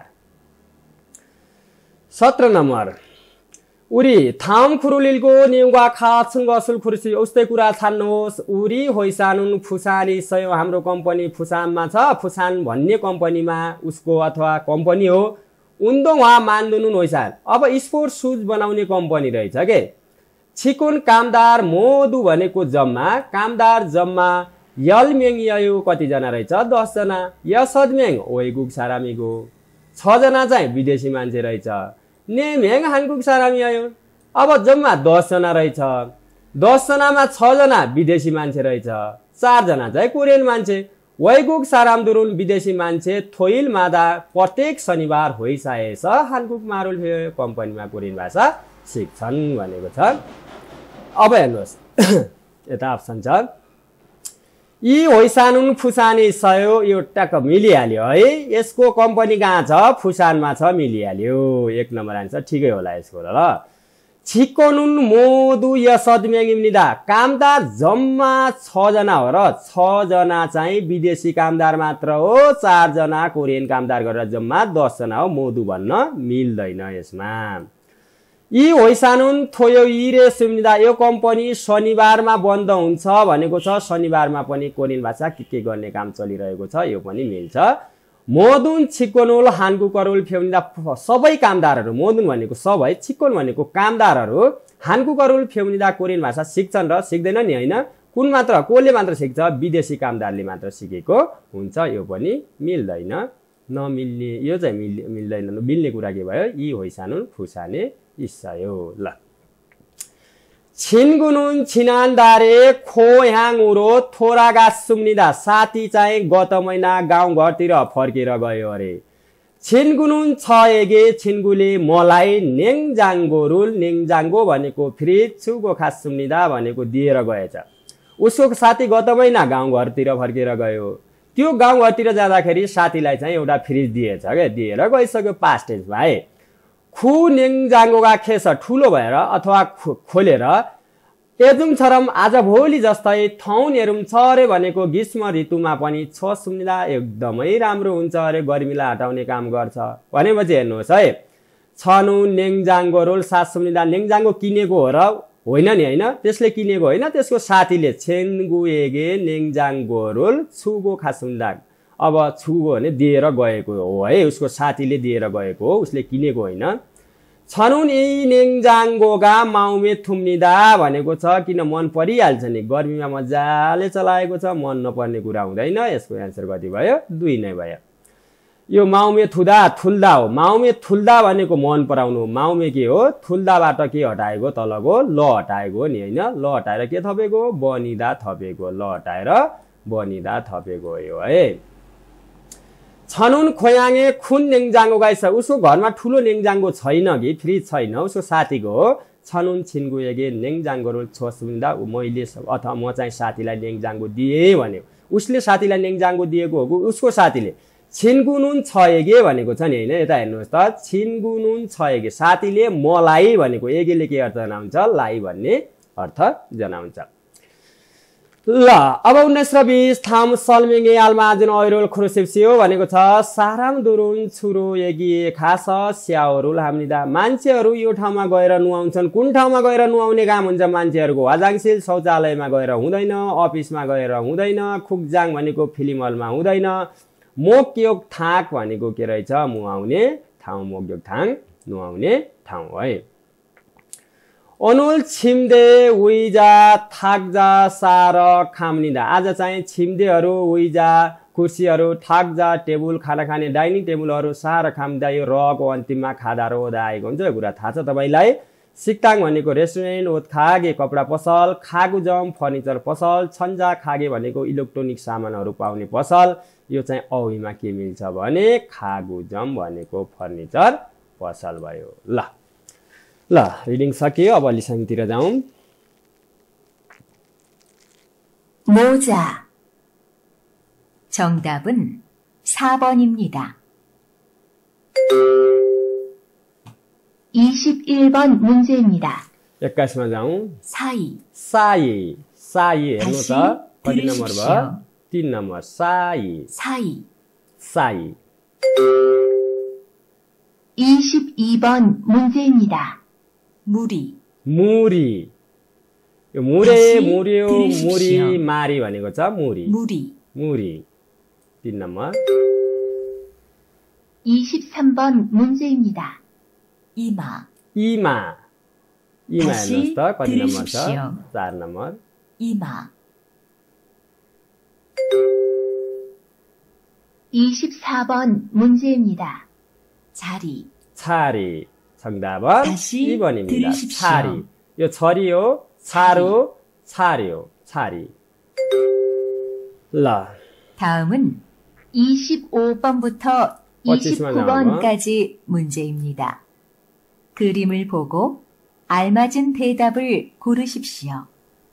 A: सत्र नम्बर उरी थाम खुरुलिलको नेउगा खाछुङ गसुल खुर्सी उस्तै कुरा छान्नुहोस्। उरी होइसानुन फुसानी सयो हाम्रो कम्पनी फुसानमा छ। फुसान भन्ने कम्पनीमा उसको अथवा कम्पनी हो। उन्दो वहाँ मान्दुनुन होइसान अब स्पोर्ट सुज बनाउने कम्पनी रहेछ के। छिकुन कामदार मोदु भनेको जम्मा कामदार जम्मा यलमेङ यो कतिजना रहेछ दस जना। यसदमेङ ओइगुक सारामीको छ जना चाहिँ विदेशी मान्छे रहेछ। नेमेङ हानगुक सारामी आयो अब जम्मा दस जना रहेछ। दस जनामा छ जना विदेशी मान्छे रहेछ चार जना चाहिँ कोरियन मान्छे। वैगुक सारामदुरुन विदेशी मान्छे थोइल मादा प्रत्येक शनिबार होइसाएछ हानगुक मारुल भयो कम्पनीमा कोरियन भाषा सिक्छन् भनेको छ। अब हेर्नुहोस् यता अप्सन छ यी होइसानुन फुसानी सयो यो टक्क मिलिहाल्यो है। यसको कम्पनी कहाँ छ फुसानमा छ मिलिहाल्यो। एक नम्बर आन्सर ठिकै होला यसको ल। छिकोनुन मोदु यसदमेङिमनिदा कामदार जम्मा छ जना हो र छ जना चाहिँ विदेशी कामदार मात्र हो चार जना कोरियन कामदार गरेर जम्मा दस जना हो। मोदु भन्न मिल्दैन यसमा। यी होइसानुन थोयो इरे सुम्निदा यो कम्पनी शनिबारमा बन्द हुन्छ भनेको छ। शनिबारमा पनि कोरियन भाषा के के गर्ने काम चलिरहेको छ यो पनि मिल्छ। मोदुन छिकोनुल हानगु करुल फेउनिदा सबै कामदारहरू मोदुन भनेको सबै छिकोन भनेको कामदारहरू हानगु करुल फेउनिदा कोरियन भाषा सिक्छन् र सिक्दैन नि हैन। कुन मात्र कोले मात्र सिक्छ विदेशी कामदारले मात्र सिकेको हुन्छ यो पनि मिल्दैन। नमिल्ने यो चाहिँ मिल मिल्दैन मिल्ने कुरा के भयो यी होइसानुन फुसाने इस्सायो ल। छिनगुनुन छिनान्दारे खोयाङउरो थोरागा सुम्निदा साथी चाहिँ गत महिना गाउँघरतिर फर्केर गयो अरे। छिनगुनुन छ एगे छिनगुले मलाई नेङजाङ्गो रुल नेङजाङ्गो भनेको फ्रिज छुगो खास सुम्निदा भनेको दिएर गएछ। उसको साथी गत महिना गाउँघरतिर फर्केर गयो। त्यो गाउँघरतिर जाँदाखेरि साथीलाई चाहिँ एउटा फ्रिज दिएछ के दिएर गइसक्यो पास्ट टेन्समा है। खु नेङजाङ्गोगा खेस ठुलो भएर अथवा खोलेर एजुङ छरम आज भोलि जस्तै थौनेरुम छ अरे भनेको ग्रीष्म ऋतुमा पनि छ सुम्निदा एकदमै राम्रो हुन्छ अरे गर्मीलाई हटाउने काम गर्छ भनेपछि हेर्नुहोस् है। छनु नेङजाङ्गो रोल सात सुम्निदा नेङजाङ्गो किनेको हो र होइन नि हैन त्यसले किनेको होइन त्यसको साथीले छेनगुएगे नेङजाङ्गो रोल छुगो खासुन्दा अब छुगो भने दिएर गएको हो है। उसको साथीले दिएर गएको हो उसले किनेको होइन। छनुन यी नेङजाङ्गोगा माउमे थुम्निदा भनेको छ किन मन परिहाल्छ नि गर्मीमा मजाले चलाएको छ मन नपर्ने कुरा हुँदैन। यसको एन्सर कति भयो दुई नै भयो। यो माउमे थुदा थुल्दा हो। माउमे थुल्दा भनेको मन पराउनु माउमे के हो थुल्दाबाट के हटाएको तलको ल हटाएको नि हैन। ल हटाएर के थपेको बनिदा थपेको ल हटाएर बनिदा थपेको हो है। छनुन खोयाङे खुन नेङजाङ्गो गाइस उसको घरमा ठुलो नेङजाङ्गो छैन कि फ्रिज छैन उसको साथीको हो। छनुन छिनगुएगे नेङजाङ्गो रोल छोसुन्दा मैले अथवा म चाहिँ साथीलाई नेङजाङ्गो दिए भन्यो। उसले साथीलाई नेङजाङ्गो दिएको हो उसको साथीले छिन्कुनुन छएगे भनेको छ नि हैन यता हेर्नुहोस् त छिन्कुनुन छएगे साथीले मलाई भनेको एगेले के अर्थ जनाउँछ लाई भन्ने अर्थ जनाउँछ ल अब उन्नाइस र बीस थाम सल्मेङ्गे आलमाजुन ऐरोल खुरुसेप्सियो भनेको छ साराम दुरुन छुरो एगी खास स्याउरुल हाम्निदा मान्छेहरू यो ठाउँमा गएर नुहाउँछन् कुन ठाउँमा गएर नुहाउने काम हुन्छ मान्छेहरूको वाजाङसिल शौचालयमा गएर हुँदैन अफिसमा गएर हुँदैन खुकजाङ भनेको फिल्म हलमा हुँदैन मोक्योक थाक भनेको के रहेछ मुहाउने ठाउँ मोक्योक थाङ नुहाउने ठाउँ है अनुल छिम्दे उइजा थाक्जा सार खाम्निदा आज चाहिँ छिम्देहरू उइजा कुर्सीहरू थाक्जा टेबुल खाना खाने डाइनिङ टेबुलहरू सार खाम्दा यो रको अन्तिममा खादा रोदा आएको हुन्छ यो कुरा थाहा छ तपाईँलाई सिक्ताङ भनेको रेस्टुरेन्ट ओत खागे कपडा पसल खागुजम फर्निचर पसल छन्जा खागे भनेको इलेक्ट्रोनिक सामानहरू पाउने पसल यो चाहिँ औहीमा के मिल्छ भने खागुजम भनेको फर्निचर पसल भयो ल ल रिडिङ सकियो अब लिसनतिर जाउँ
B: 모자 정답은 사 번입니다. 이십일 번 문제입니다.
A: 여기까지만 जाउँ
B: 사이
A: 사이 사이 हेर्नु
B: 다시
A: त कति नम्बर भयो
B: 들으십시오.
A: तीन नम्बर 사이
B: 사이
A: 사이
B: 이십이 번 문제입니다. 무리
A: मुरी यो मुरे
B: 다시
A: मुर्यो
B: 들으십시오.
A: मुरी मारी भनेको छ मुरी
B: 무리
A: मुरी तीन नम्बर
B: 이십삼 번 문제입니다. 이마
A: इमा इमा
B: 다시
A: हेर्नुहोस् त कति नम्बर छ
B: 들으십시오.
A: चार नम्बर
B: 이마 이십사 번 문제입니다. 자리
A: छारी 정답은
B: 다시
A: 이 번입니다.
B: 들으십시오.
A: छारी यो छरियो छारो छार्यो छारी ल
B: 다음은 이십오 번부터
A: 어찌시면
B: 이십구 번까지 문제입니다. 그림을 보고 알맞은 대답을 고르십시오.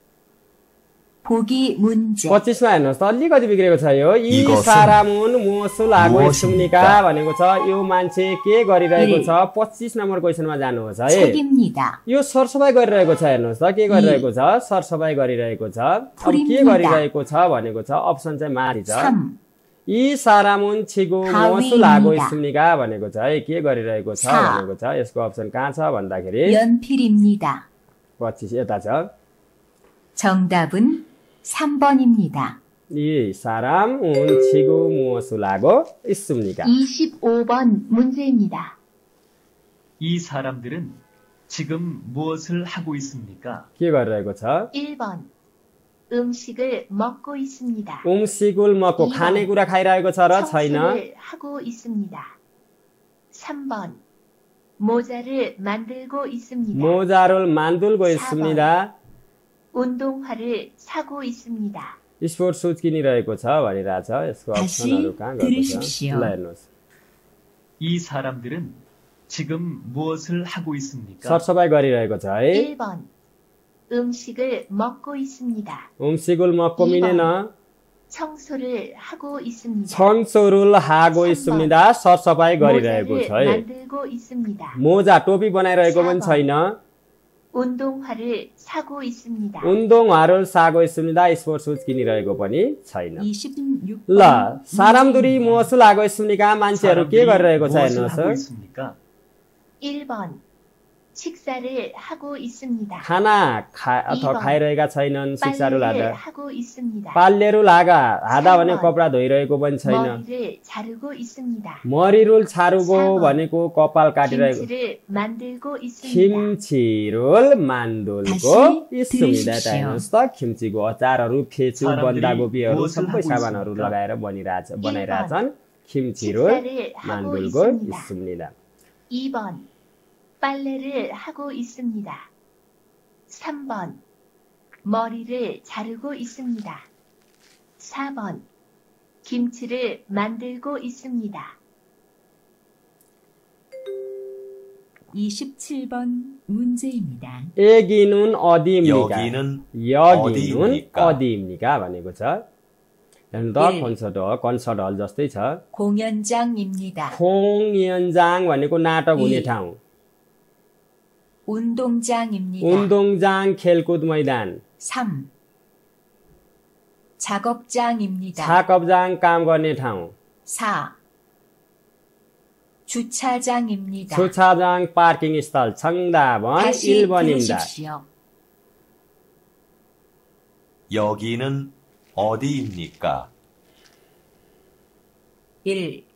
B: 보기 문제
A: पच्चीसमा हेर्नुहोस् त अलिकति बिग्रेको छ यो यी
C: 이것은
A: सारामुन मोसु लागो
C: 무엇입니까?
A: सुम्निका भनेको छ यो मान्छे के गरिरहेको छ पच्चीस नम्बर क्वेसनमा जानुहोस् है
B: 책입니다.
A: यो सरसफाई गरिरहेको छ हेर्नुहोस् त के गरिरहेको छ सरसफाई गरिरहेको छ अब के
B: पुरिम्निदा।
A: गरिरहेको छ भनेको छ अप्सन चाहिँ माथि छ
B: 삼
A: यी सारामुन छिगो मोसु
B: हाविमिदा।
A: लागो सुम्निका भनेको छ है के गरिरहेको छ
B: सा।
A: भनेको छ यसको अप्सन कहाँ छ भन्दाखेरि
B: 연필입니다.
A: पच्चीस यता छ
B: 정답은 삼 번입니다.
A: 이 사람 운 치고 무엇을 하고 있습니까?
B: 이십오 번 문제입니다.
C: 이 사람들은 지금 무엇을 하고 있습니까?
A: के गरिरहेको छ
B: 일 번 음식을 먹고 있습니다.
A: 음식을 먹고
B: 이번
A: खानेकुरा खाइरहेको छ र छैन
B: 청소를 하고 있습니다. 삼 번 모자를 만들고 있습니다.
A: 모자를 만들고 있습니다.
B: 운동화를 사고 있습니다.
A: स्पोर्ट सुज किनिरहेको छ भनिरहेछ यसको
B: 다시
A: अप्सनहरू कहाँ गएको छ
B: 들으십시오.
A: ल हेर्नुहोस्
C: 이 사람들은 지금 무엇을 하고 있습니까?
A: सरसफाई गरिरहेको छ है
B: 일 번 음식을 먹고 있습니다.
A: 음식을 먹고
B: 이번
A: 미네나
B: 청소를 하고 있습니다.
A: 청소를 하고
B: 삼 번
A: 있습니다. सरसफाई गरिरहेको
B: 모자를
A: छ है
B: 만들고 있습니다.
A: मोजा टोपी बनाइरहेको पनि
B: 사 번
A: छैन
B: 운동화를 사고 있습니다.
A: 운동화를 사고 있습니다. 스포र्ट सुज किनिरहेको पनि छैन
B: 이십육
A: ल
B: 번
A: 사람들이 무엇을 하고 있습니까? मान्छेहरू के
C: 사람들이
A: गरिरहेको छ
C: 무엇을 하고
A: हेर्नुहोस्
C: 있습니까?
B: 일 번 식사를 하고 있습니다.
A: खाना खा अथवा
B: 이번
A: खाइरहेका छैनन् शिक्षाहरू
B: 빨래를
A: लादा
B: 하고 있습니다.
A: पाल्लेहरू लागा हादा भने
B: 삼 번
A: कपडा धोइरहेको पनि छैन
B: 머리를 자르고 있습니다.
A: मरिरुल छारुगो
B: 사 번
A: भनेको कपाल काटिरहेको
B: 김치를 만들고 있습니다.
A: खिम्चिरुल मान्दुलको
B: 다시
A: सुविधा
B: 들으십시오.
A: हेर्नुहोस् त खिम्चीको अचारहरू फेचु
C: 사람들이
A: बन्दाकोपीहरू
C: 무엇을
A: सबै
C: 하고
A: सामानहरू
C: 있습니까?
A: लगाएर बनिरहेछ
B: 일 번
A: बनाइरहेछन् खिम्चिरुल
B: 식사를 하고
A: मान्दुलको
B: 있습니다.
A: सुम्निदा
B: 이 번 빨래를 하고 있습니다. 삼 번 머리를 자르고 있습니다. 사 번 김치를 만들고 있습니다. 이십칠 번 문제입니다.
A: 여기는 어디입니까?
C: 여기는
A: 여기는
C: 어디입니까?
A: 어디입니까? भनेको छ हेर्नु त
B: 일.
A: कन्सर्ट हल कन्सर्ट हल जस्तै छ
B: 공연장입니다.
A: खोङयन्जाङ भनेको नाटक हुने
B: 이.
A: ठाउँ
B: 운동장입니다.
A: 운동장 खेलकुद मैदान
B: 삼. 작업장입니다.
A: 작업장 काम गर्ने ठाउँ
B: 사. 주차장입니다.
A: 주차장 पार्किङ स्थल 정답은
B: 다시
A: 일 번입니다.
B: 들으십시오.
D: 여기는 어디입니까?
B: 일.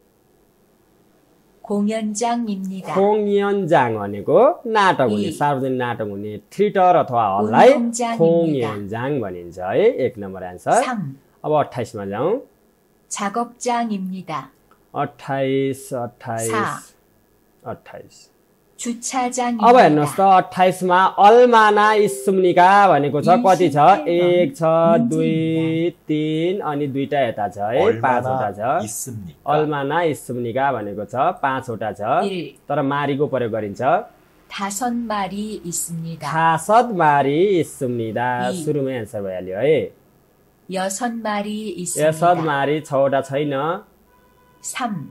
B: 공연장입니다.
A: 공연장 भनेको नाटक हुने
B: 이.
A: सार्वजनिक नाटक हुने थिएटर अथवा हललाई
B: 운동장입니다.
A: 공연장 भनिन्छ है एक नम्बर एन्सर
B: 삼.
A: अब अट्ठाइस मा जाउँ
B: 작업장입니다.
A: अट्ठाइस अट्ठाइस
B: 사.
A: अट्ठाइस
B: 주차장입니다.
A: अब हेर्नुहोस् त अट्ठाइस मा अल्माना इस्मुनिका भनेको छ कति छ एक छ दुई तीन अनि दुईटा यता छ है पाँचवटा छ
D: 얼마나 있습니까?
A: अल्माना इस्मुनिका भनेको छ पाँचवटा छ
B: 일.
A: तर मारीको प्रयोग गरिन्छ
B: 다섯 마리 있습니다.
A: खासत मारी इस्मुनिदा
B: 이.
A: सुरुमै एन्सर भइहाल्यो है
B: 여섯 마리 있습니다.
A: यसत मारी छवटा छैन
B: 삼.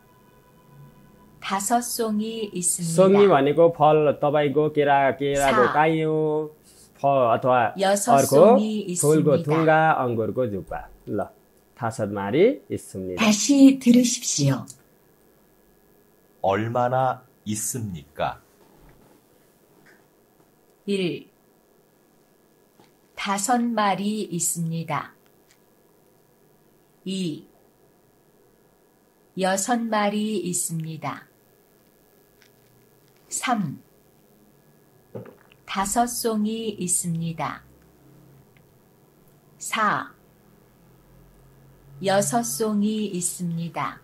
B: 다섯 송이 있습니다.
A: सोङ्गी भनेको फल तपाईँको केरा केराको
B: सा.
A: काइयो फल अथवा
B: 여섯
A: अर्को
B: 송이
A: फुलको
B: 있습니다.
A: थुङ्गा अङ्गुरको जुप्पा ल थासत मारी इस्मुनिदा
B: 다시 들으십시오.
D: 얼마나 있습니까?
B: 일. 다섯 마리 있습니다. 이. 여섯 마리 있습니다. 삼. 다섯 송이 있습니다. 사. 여섯 송이 있습니다.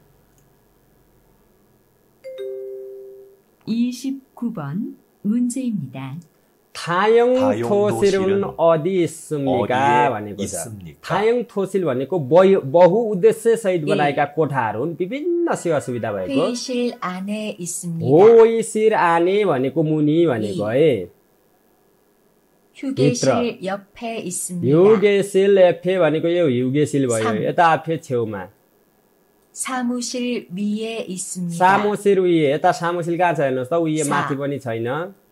E: 이십구 번 문제입니다.
A: थायङ
D: थायङ
A: थोसिल
D: 도실은
A: अदि इस्मुनिका
D: 어디에
A: भनेको छ
D: 있습니까?
A: थायङ थोसिल भनेको बहु बहुउद्देश्य सहित बनाएका कोठाहरू हुन् विभिन्न सेवा सुविधा भएको
B: 회의실 안에 있습니다.
A: होइसिर आने भनेको मुनि भनेको है
B: 휴게실 옆에 있습니다.
A: युगेसिल एफे भनेको यो युगेसिल भयो
B: साम.
A: यता आफे छेउमा
B: 사무실 위에 있습니다.
A: सामुसिर उयो यता सामुसिल कहाँ छ हेर्नुहोस् त उयो
B: सा.
A: माथि पनि छैन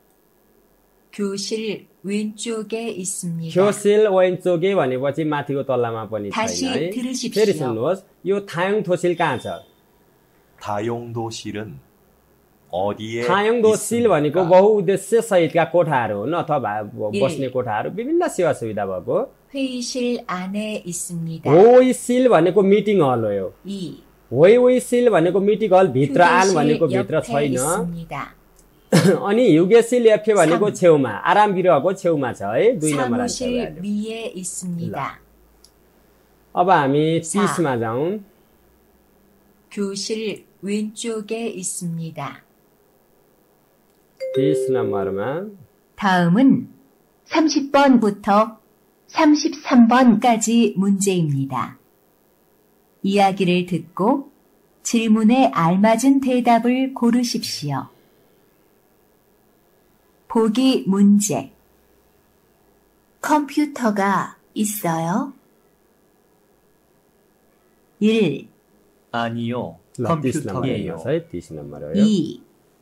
B: 교실 왼쪽에 있습니다.
A: ख्योसिल वेन्चोके भनेपछि माथिको तल्लामा पनि
B: 다시
A: छैन है
B: 들으십시오.
A: फेरि सुन्नुहोस् यो थायङ थोसिल कहाँ छ
D: 다용도실은 어디에
A: थायङ दोसिल भनेको
D: 있습니까?
A: बहुउद्देश्य सहितका कोठाहरू हुन् अथवा
B: 일.
A: बस्ने कोठाहरू विभिन्न सेवा सुविधा भएको
B: 회의실 안에 있습니다.
A: होइसिल भनेको मिटिङ हल हो यो
B: 이.
A: होइसिल भनेको मिटिङ हल भित्र आन
B: 휴게실
A: भनेको भित्र
B: 옆에
A: छैन
B: 있습니다.
A: अनि युगेसिल एफे भनेको
B: साम.
A: छेउमा आराम गृहको छेउमा छ है दुई नम्बर आन्सर
B: 사무실
A: भइहाल्यो।
B: 위에 있습니다.
A: अब हामी
B: सा.
A: तीसमा जाउँ
B: 교실 왼쪽에 있습니다.
A: तीस नम्बरमा
B: 다음은 삼십 번부터 삼십삼 번까지 문제입니다. 이야기를 듣고 질문에 알맞은 대답을 고르십시오. 보기 문제. 컴퓨터가 있어요? 일.
C: 아니요.
A: ल तीस नम्बर
C: 컴퓨터예요.
A: हेर्नुहोस् है तीस नम्बर हो यो।
B: 이.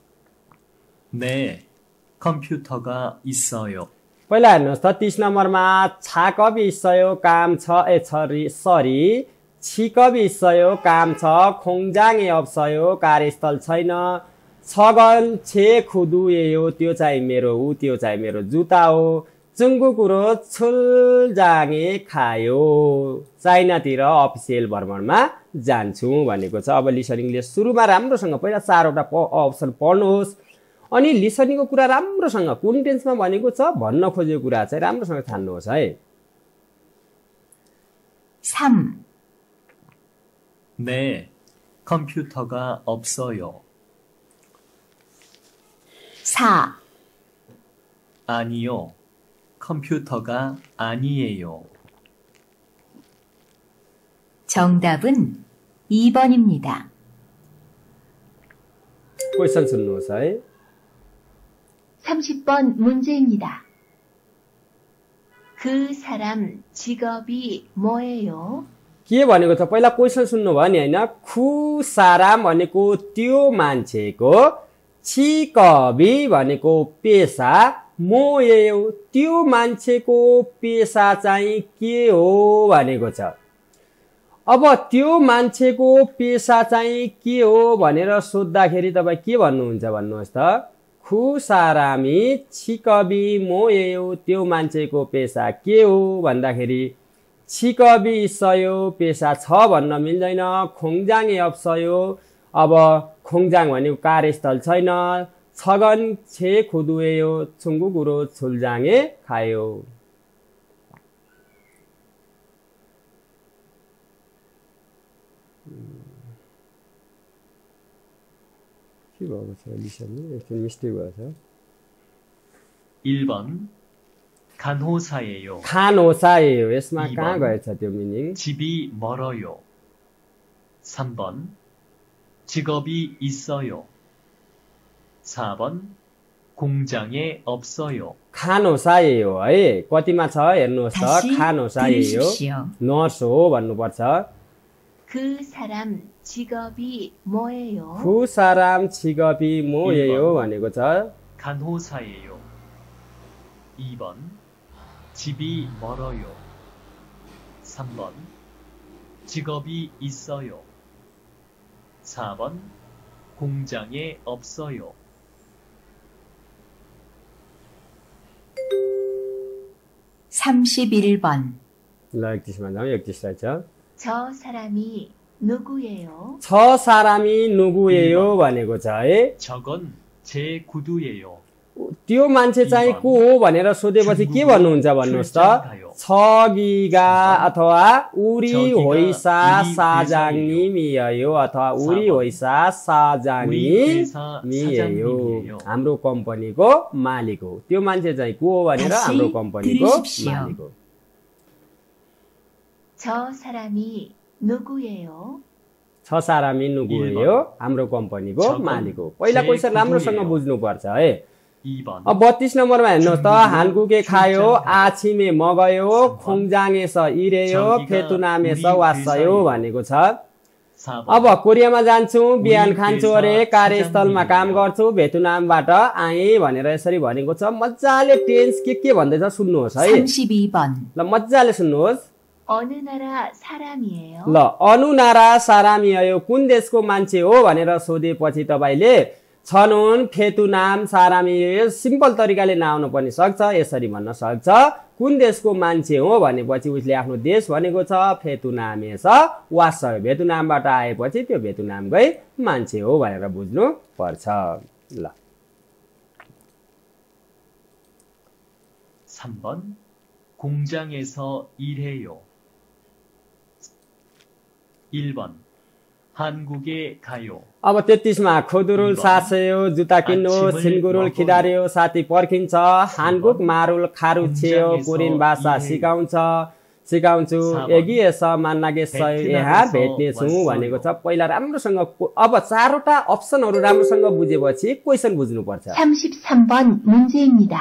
C: 네. 컴퓨터가 있어요.
A: पहिला हेर्नुहोस् त तीस नम्बरमा छाकबी 있어요 काम छ ए छरी सरी छिकबी 있어요 काम छ खोङजाङे अप्सयो कार्यस्थल छैन छगन छे खुदुएयो त्यो चाहिँ मेरो ऊ त्यो चाहिँ मेरो जुत्ता हो चुङ्गु कुरो छुलजाङे खायो चाइनातिर अफिसियल भ्रमणमा जान्छु भनेको छ। अब लिसनिङले सुरुमा राम्रोसँग पहिला चारवटा अप्सन पढ्नुहोस् अनि लिसनिङको कुरा राम्रोसँग कुन टेन्समा भनेको छ भन्न खोजेको कुरा चाहिँ राम्रोसँग छान्नुहोस् है।
B: 삼.
C: 네. 컴퓨터가 없어요.
B: 사.
C: 아니요. 컴퓨터가 아니에요.
B: 정답은 이 번입니다.
A: क्वेसन सुन्नुहोस् है।
B: 삼십 번 문제입니다. 그 사람 직업이 뭐예요?
A: के के भनेको छ पहिला क्वेसन सुन्नुभयो नि होइन खुसाराम भनेको त्यो मान्छेको छिकबी भनेको पेसा मोयो त्यो मान्छेको पेसा चाहिँ के हो भनेको छ। अब त्यो मान्छेको पेसा चाहिँ के हो भनेर सोद्धाखेरि तपाईँ के भन्नुहुन्छ भन्नुहोस् त खुसारामी छिकबी मोयो त्यो मान्छेको पेसा के हो भन्दाखेरि छिकबी सयो पेसा छ भन्न मिल्दैन खोङजाङ अप्सयो अब खोङजाङ भनेको कार्यस्थल छैन छगन छे खुदुएयो छुङ्गु गुरो छुलजाङे खायो। के भएको छ लिसनले एकछिन मिस्टेक भएको छ।
C: 일 번 간호사예요.
A: खानहोसा예요 यसमा
C: 이
A: कहाँ
C: 번.
A: गएछ त्यो मिनिङ?
C: 집이 멀어요. 삼 번 직업이 있어요. 사 번 공장에 없어요.
A: खानहोसा예요 है कतिमा छ हेर्नुहोस् त
E: 다시
A: खानहोसा예요
E: 들으십시오.
A: नर्स हो भन्नुपर्छ।
B: 그 사람 직업이 뭐예요?
A: खुसाराम छिकबी मोयो
C: 일 번.
A: भनेको छ।
C: 간호사예요. 이 번 집이 멀어요. 삼 번 직업이 있어요. 사 번 공장에 없어요.
E: 삼십일 번
A: ल एकतिसमा जाउँ एकतिसलाई छ
B: 저 사람이 누구예요?
A: छ सारामी नुगुएयो भनेको छ है।
C: 저건 제 구두예요.
A: त्यो मान्छे चाहिँ को हो भनेर सोधेपछि के भन्नुहुन्छ भन्नुहोस् त छगिगा अथवा उरी होइसा साजाङनी मियो अथवा उरी होइसा साजाङनी मियो हाम्रो कम्पनीको मालिक हो। त्यो मान्छे चाहिँ को हो भनेर
E: 다시
A: हाम्रो कम्पनीको
E: 들으십시오.
A: मालिक हो।
B: 저 사람이 누구예요?
A: छ सारामी नुगुएयो हाम्रो कम्पनीको
C: छगन
A: मालिक हो। पहिला
C: जे
A: क्वेसन राम्रोसँग
C: कुदुएयो।
A: बुझ्नुपर्छ है।
C: 이 번
A: अब बत्तीस नम्बरमा हेर्नुहोस् त
C: चुङ्गु
A: हानकुके खायो
C: चुङ्गु
A: आछिमे मगयो
C: सात
A: खोङजाङे स इरेयो
C: चौकीका
A: फेतुनामे स
C: उरी
A: वासयो
C: बिसायो।
A: भनेको छ।
C: 사 번
A: अब कोरियामा जान्छु बिहान
C: उरी
A: खान्छु
C: पेसा
A: अरे कार्यस्थलमा काम
C: सिजाङ
A: गर्छु भेतुनामबाट आएँ भनेर यसरी भनेको छ। मजाले टेन्स के के भन्दैछ सुन्नुहोस् है
E: 삼십이 번
A: ल मजाले सुन्नुहोस्।
B: 어느 नारा 사람이에요?
A: ल अनुनारा सारामियो कुन देशको मान्छे हो भनेर सोधेपछि तपाईँले छनुन फेतुनाम सारामियो सिम्पल तरिकाले नआउनु पनि सक्छ यसरी भन्न सक्छ कुन देशको मान्छे हो भनेपछि उसले आफ्नो देश भनेको छ फेतुनामे छ वासय भेतुनामबाट आएपछि त्यो भेतुनामकै मान्छे हो भनेर बुझ्नु पर्छ। ल
C: 삼 번 공장에서 일해요. 일 번 한국에 가요.
A: अब तेत्तिसमा खुदुरुल
C: इबन,
A: सासयो जुत्ता किन्नु
C: आछिमै
A: सिनगुरुल
C: मगयो।
A: खिदार्यो साथी पर्खिन्छ हानकुक मारुल खारु छेयो
C: कुञ्जाङेस
A: कोरियन भाषा
C: इहे।
A: सिकाउँछ सिकाउँछु
C: सावन,
A: एगिएस मान्नागे सय
C: भेट्टिनागे
A: यहाँ
C: स
A: भेट्नेछु
C: वासयो।
A: भनेको छ। पहिला राम्रोसँग को- अब चारवटा अप्सनहरू राम्रोसँग बुझेपछि क्वेसन बुझ्नुपर्छ।
B: 삼십삼 번 문제입니다.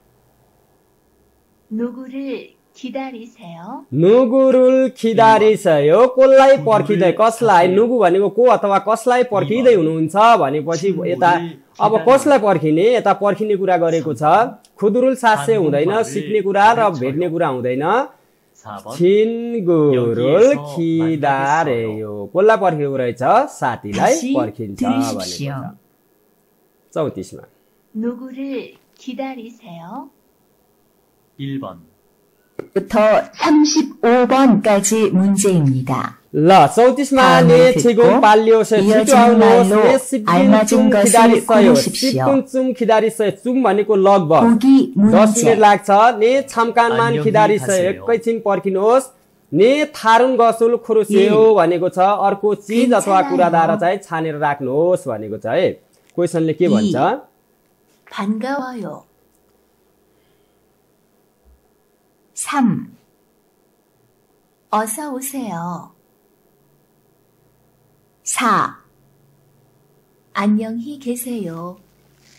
B: 누구를 기다리세요?
A: नुगुरुल खिदारिसयो कसलाई पर्खिँदै कसलाई नुगु भनेको को अथवा कसलाई पर्खिँदै हुनुहुन्छ भनेपछि यता अब कसलाई पर्खिने यता पर्खिने कुरा गरेको छ। खुदुरुल सासे हुँदैन सिक्ने कुरा र भेट्ने कुरा हुँदैन।
C: 사 번
A: छिनगुरुल खिदारेयो कसलाई पर्खेको रहेछ साथीलाई
E: 다시
A: पर्खिन्छ भनेको
E: 들으십시오.
A: छ। चौतिसमा
B: 누구를 기다리세요?
C: 일 번
E: 부터 삼십오 번까지 문제입니다.
A: ल चौतिसमा
E: 다음을
A: ने
E: 듣고
A: छिगुङ पाल्योसे
E: 이어지는
A: छिटो आउनुहोस्
E: 말로
A: ने सिक्किम
E: 알맞은
A: चुम
E: 것을
A: खिदारिसयो
E: 고르십시오.
A: सिक्किम चुम खिदारिसयो चुम भनेको लगभग
E: 보기
A: दस मिनट
E: 문제
A: लाग्छ ने छम्कानमान
C: 안녕히
A: खिदारिसयो
C: 가세요.
A: एकैछिन पर्खिनुहोस् ने थारुन गसुल खुरुसेयो भनेको छ अर्को चिज अथवा
B: 괜찮아요.
A: कुराधारा चाहिँ छानेर राख्नुहोस् भनेको छ है। क्वेसनले के भन्छ
B: 반가워요.
E: 삼
B: 어서 오세요.
E: 사
B: 안녕히 계세요.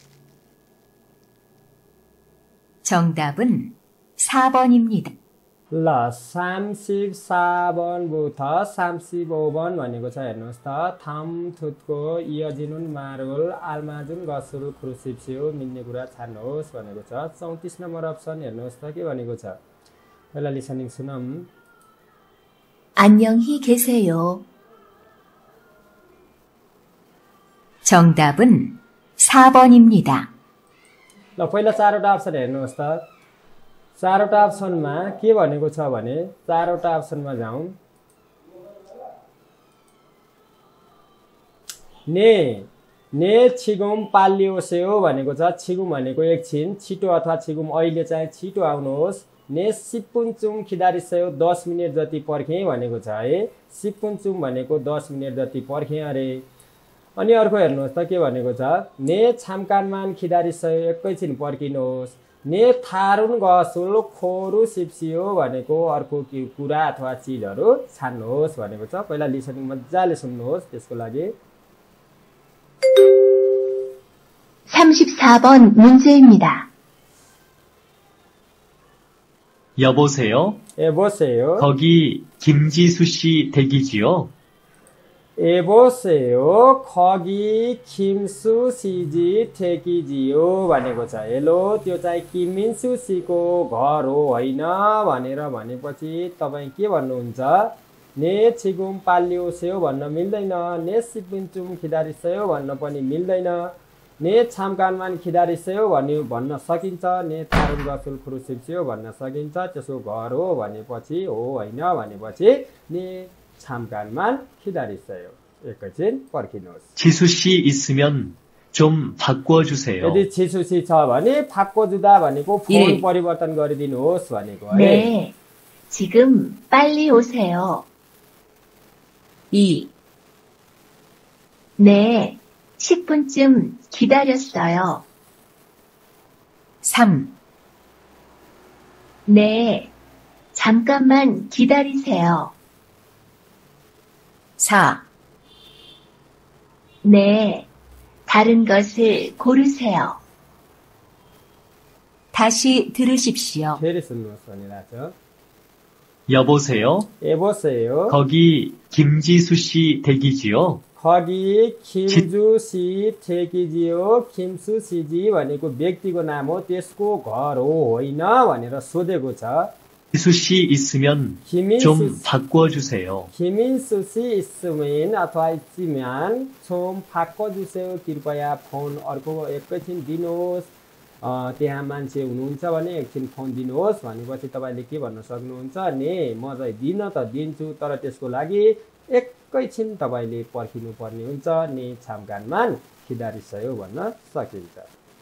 E: 정답은 사 번입니다.
A: ल 삼십사 번부터 삼십오 번 भनेको छ हेर्नुहोस् त थम थुत्को इयजिनुन मारुल आल्माजुन गसुल क्रुसिप्सियो मिल्ने कुरा छान्नुहोस् भनेको छ। चौतिस नम्बर अप्सन हेर्नुहोस् त के भनेको छ। पहिला लिसनिङ सुनौँ।
E: 안녕히 계세요. 정답은 사 번입니다.
A: ल पहिला चारवटा अप्सन हेर्नुहोस् त। चारवटा अप्सनमा के भनेको छ भने चारवटा अप्सनमा जाउँ। ने ने छिगुम पालियोसेओ भनेको छ। छिगुम भनेको एकछिन छिटो अथवा छिगुम अहिले चाहिँ छिटो आउनुहोस्। ने सिपुन्चुम खिदारिसेओ दस मिनट जति पर्खेँ भनेको छ है। सिपुन्चुम भनेको दस मिनट जति पर्खेँ अरे। अनि अर्को हेर्नुहोस् त के भनेको छ। ने छामकानमान खिदारिसेओ एकैछिन पर्खिनुहोस्। ने थारुन गसुल खोरु सिप्सियो भनेको अर्को कुरा अथवा चिजहरू छान्नुहोस् भनेको छ। पहिला लिसनिङ मजाले सुन्नुहोस् त्यसको लागि।
B: 삼십사 번 문제입니다.
C: 여보세요?
A: 여보세요?
C: 거기 김지수 씨 댁이지요?
A: 여보세요? 거기 김수 씨जी ठेकिजियो भनेको छ। हेलो त्यो चाहिँ किमिन्सु सीको घर हो होइन भनेर भनेपछि तपाईँ के भन्नुहुन्छ। ने छिगुम पालियोसेओ भन्न मिल्दैन। ने सिपुन्चुम खिदारिसेओ भन्न पनि मिल्दैन। ने छामकानमान खिदारिसेओ भन्ने भन्न सकिन्छ। ने थारुन गसुल क्रुसिप्सियो भन्न सकिन्छ। त्यसको घर हो भनेपछि हो होइन भनेपछि ने छामकान만 기다리세요. एकैछिन पर्खिनुहोस्।
C: 지수 씨 있으면 좀 바꿔주세요.
A: यदि 지수 씨 छ भने 바꿔주다 भनेको फोन
E: 일.
A: परिवर्तन गरिदिनुहोस् भनेको है।
B: 네, 지금 빨리 오세요.
E: 이.
B: 네, 십 분쯤 기다렸어요.
E: 삼.
B: 네, 잠깐만 기다리세요.
E: 사.
B: 네, 다른 것을 고르세요.
E: 다시 들으십시오.
A: फेरि सुन्नुहोस् भनिरहेको छ।
C: 여보세요?
A: 여보세요?
C: 거기 김지수 씨 댁이지요?
A: 거기 김주 씨 ठेकिजियो। 김수 씨जी भनेको व्यक्तिको नाम हो। त्यसको घर हो होइन भनेर सोधेको छ।
C: 지수 씨 있으면
A: 김인수
C: 좀 바꿔주세요.
A: 김인수 씨 있으면 अथवा 있으면 좀 바꿔주세요। कृपया फोन अर्को एकैछिन दिनुहोस्। अ, त्यहाँ मान्छे हुनुहुन्छ भने एकछिन फोन दिनुहोस् भनेपछि तपाईँले के भन्न सक्नुहुन्छ। ने म चाहिँ दिन त दिन्छु तर त्यसको लागि एकैछिन तपाईँले पर्खिनु पर्ने हुन्छ। ने छामकानमान खिदारिसेओ भन्न सकिन्छ।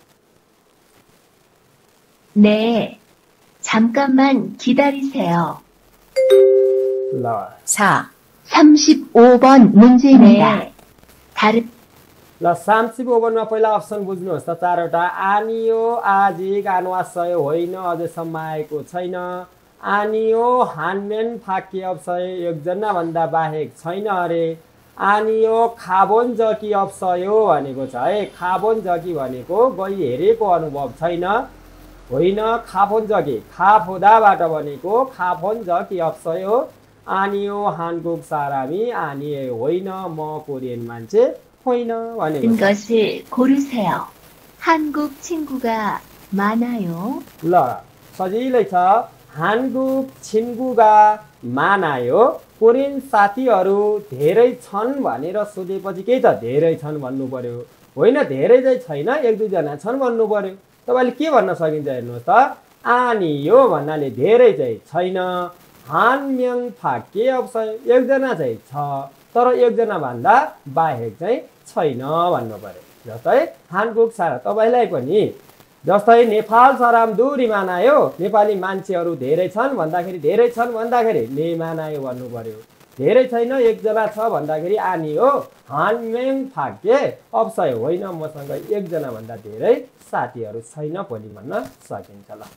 B: 네, 잠깐만 기다리세요.
A: ल
E: 사.
B: 삼십오 번 문제입니다. 네, 다른
A: ल 삼십오 번मा पहिला अप्सन बुझ्नुहोस् त चारवटा। आनियो आजिक आनुवासय होइन अझैसम्म आएको छैन। आनियो हानमेन फाके अप्सय एकजना भन्दा बाहेक छैन अरे। आनियो खाबोन जकी अप्सयो भनेको छ है। खाबोन जकी भनेको गई हेरेको अनुभव छैन होइन। खाफोन जकी खाफोदाबाट भनेको खाफोन जकी अप्सयो। आनियो हानकुक सारामी आनिए होइन म कोरियन मान्छे होइन भनेको छ।
B: 것을 고르세요. 한국 친구가 많아요.
A: ल सजिलै छ। हानकुक छिन्गुगा मानायो। कोरियन साथीहरू धेरै छन् भनेर सोधेपछि के त धेरै छन् भन्नु पर्यो होइन। धेरै चाहिँ छैन एक दुईजना छन् भन्नु पर्यो। तपाईँले के भन्न सकिन्छ हेर्नुहोस् त। आनियो भन्नाले धेरै चाहिँ छैन। हानम्याङ फाके अप्सय एकजना चाहिँ छ तर एकजना भन्दा बाहेक चाहिँ छैन भन्नु पर्यो। जस्तै हानकुक सारा तपाईँलाई पनि जस्तै नेपाल सराम दूरी मानायो। नेपाली मान्छेहरू धेरै छन् भन्दाखेरि धेरै छन् भन्दाखेरि ने मानायो भन्नु पर्यो। धेरै छैन एकजना छ भन्दाखेरि आनियो हानम्याङ फाके अप्सय होइन मसँग एकजना भन्दा धेरै साथीहरू छैन पनि भन्न सकिन्छ। ल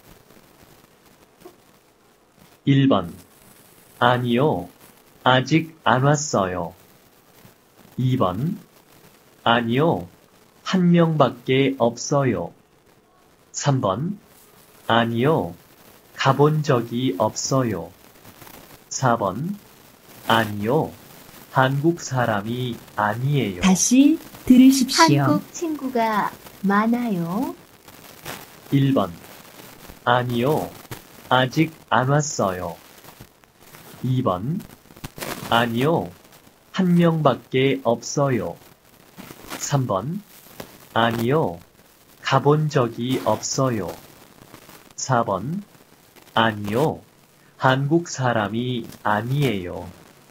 C: 일 번. 아니요. 아직 안 왔어요. 이 번. 아니요. 한 명밖에 없어요. 삼 번. 아니요. 가본 적이 없어요. 사 번 아니요. 한국 사람이 아니에요.
E: 다시 들으십시오.
B: 한국 친구가 많아요.
C: 일 번 아니요. 아직 안 왔어요. 이 번 아니요. 한 명밖에 없어요. 삼 번 아니요. 가본 적이 없어요. 사 번 아니요. 한국 사람이 아니에요.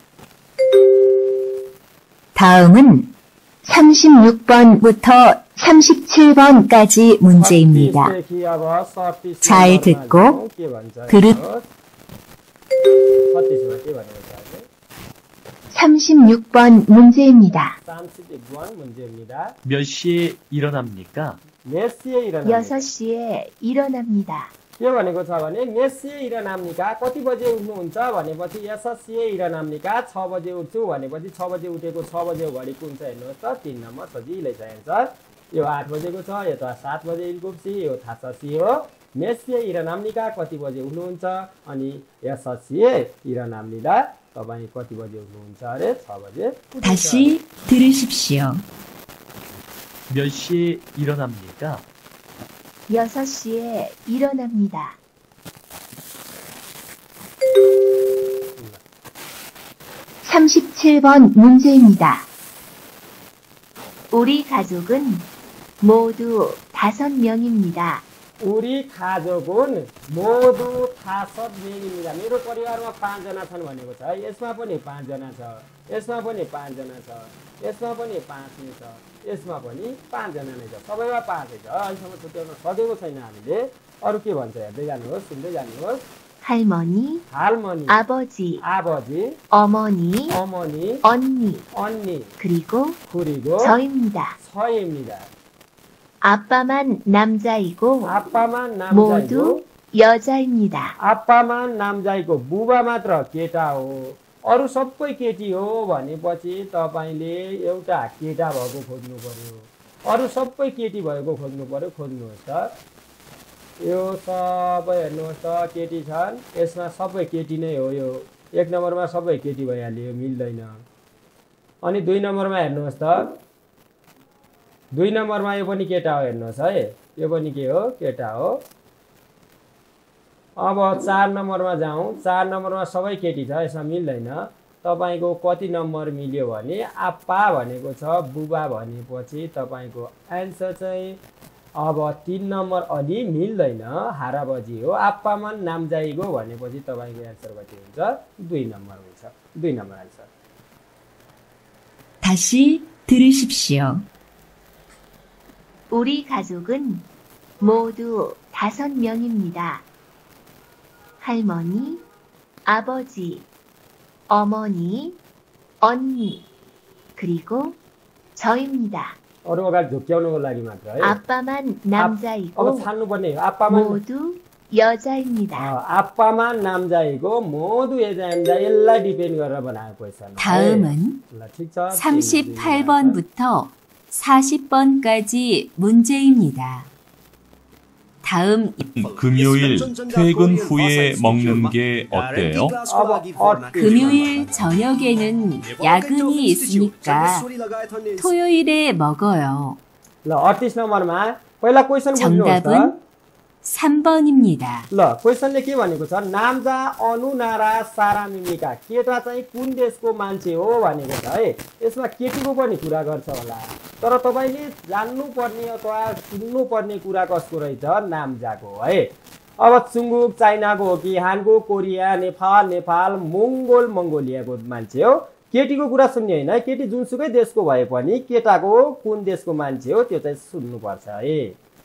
E: 다음은 삼십육 번부터 삼십칠 번까지 문제입니다. 잘 듣고 그릇 삼십육 번 문제입니다.
A: 삼십육 번 문제입니다.
C: 몇 시에 일어납니까?
A: 몇 시에 일어납니까?
B: 여섯 시에 일어납니다.
A: के भनेको छ भने मेसिए 일어납니까? कति बजे उठ्नुहुन्छ भनेपछि एसएससीए 일어납니까? छ बजे उठ्छु भनेपछि छ बजे उठेको छ बजे घडी कुन छ हेर्नुहोस् त तीन नम्बर सजिलै छ एन्सर यो आठ बजेको छ यो त सात बजे इल्कुप्सी यो थाहा छ सी हो मेसिए 일어납니까? कति बजे उठ्नुहुन्छ अनि एसएससीए 일어납니다. तपाईँ कति बजे उठ्नुहुन्छ अरे छ बजे उठ्नुहुन्छ.
E: 다시 들으십시오.
C: 몇 시에 일어납니까?
B: 여섯 시에 일어납니다.
E: 삼십칠 번 문제입니다.
B: 우리 가족은 모두 다섯 명입니다.
A: 우리 가족은 모두 다섯 명입니다. मेरो परिवारमा पाँचजना छन् भनेको छ. यसमा पनि पाँचजना छ. यसमा पनि पाँचजना छ. यसमा पनि पाँच नै छ. यसमा पनि पाँचजना नै छ. सबैमा पाँचै छ. अहिलेसम्म छुट्याउन सकेको छैन हामीले. अरु के भन्छ हेर्दै जानुहोस्, सुन्दै जानुहोस्.
B: 할머니,
A: 할머니,
B: 아버지,
A: 아버지,
B: 어머니,
A: 어머니,
B: 언니,
A: 언니,
B: 그리고
A: 그리고
B: 저입니다.
A: 저입니다.
B: 아빠만 남자이고
A: 아빠만 남자이고
B: 모두 여자입니다.
A: 아빠만 남자이고 बुबा मात्र केटा हो. अरु सबै केटी हो भनेपछि तपाईले एउटा केटा भएको खोज्नु पर्यो. अरु सबै केटी भएको खोज्नु पर्यो. खोज्नुहोस् त. यो सबै हेर्नुहोस् त केटी छन्. यसमा सबै केटी नै हो. यो एक नम्बरमा सबै केटी भइहाल्यो. मिल्दैन. अनि दुई नम्बरमा हेर्नुहोस् त. दुई नम्बरमा यो पनि केटा हो हेर्नुहोस् है. यो पनि के हो? केटा हो. अब चार नम्बरमा जाउँ. चार नम्बरमा सबै केटी छ. यसमा मिल्दैन. तपाईको कति नम्बर मिल्यो भने आप्पा भनेको छ. बुबा भनेपछि तपाईको आन्सर चाहिँ अब तीन नम्बर अलि मिल्दैन. हाराबजी हो. आप्पामा नाम जाइगो भनेपछि तपाईको आन्सर कति हुन्छ? दुई नम्बर हुन्छ. दुई नम्बर आन्सर.
E: 다시 들으십시오.
B: 우리 가족은 모두 다섯 명입니다. 할머니, 아버지, 어머니, 언니, 그리고 저입니다.
A: अरु अगाडि झुक्क्याउनुको लागि मात्र है.
B: 아빠만
A: अब
B: 남자이고
A: छान्नुपर्ने आप्पामा
B: 모두 여자입니다.
A: 아빠만 남자이고 모두 여자입니다. यसलाई डिपेन्ड गरेर बनाएको क्वेशन हो.
E: 다음은
A: ल ठीक छ.
E: 삼십팔 번부터 사십 번까지 문제입니다. 다음
F: 금요일 퇴근 후에 먹는 게 어때요?
E: 금요일 저녁에는 야근이 있으니까 토요일에 먹어요.
A: ल अडतीस नम्बरमा पहिला क्वेशन बुझ्नुहोस् त.
E: 정답은 삼 번입니다.
A: ल क्वेशनले के भनेको छ? नाम्जा अनुनारा सारा मिमिका. केटा चाहिँ कुन देशको मान्छे हो भनेको छ है. यसमा केटीको पनि कुरा गर्छ होला. तर तपाईले जान्नु पर्ने अथवा सुन्नु पर्ने कुरा कसको रहेछ? नाम्जाको है. अब चुङुक चाइनाको हो कि हानको कोरिया नेपाल नेपाल मंगोल मंगोलियाको मान्छे हो. केटीको कुरा सुन्ने हैन. केटी जुनसुकै देशको भए पनि केटाको कुन देशको मान्छे हो त्यो चाहिँ सुन्नु पर्छ है.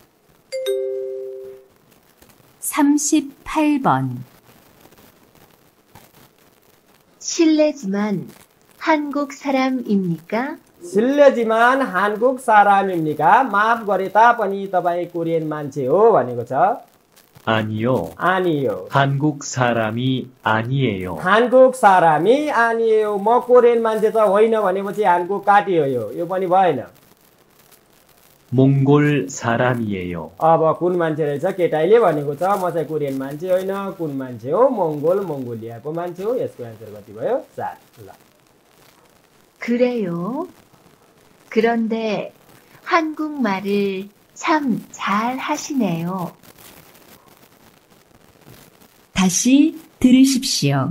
E: 삼십팔 번
B: 실례지만 한국 사람입니까?
A: 실례지만 한국 사람입니까? माफ गरे तापनि तपाई कोरियन मान्छे हो भनेको छ.
C: 아니요.
A: 아니요.
C: 한국 사람이 아니에요.
A: 한국 사람이 아니에요. म कोरियन मान्छे त होइन भनेपछि हानको काटियो. यो यो पनि भएन.
C: 몽골 사람이에요.
A: अब कुन मान्छे रहेछ केटाइले भनेको छ म चाहिँ कोरियन मान्छे होइन कुन मान्छे हो मंगोल मंगोलियाको मान्छे हो यसको एन्सर कति भयो चार ल
B: 그래요. 그런데 한국말을 참 잘 하시네요.
E: 다시 들으십시오.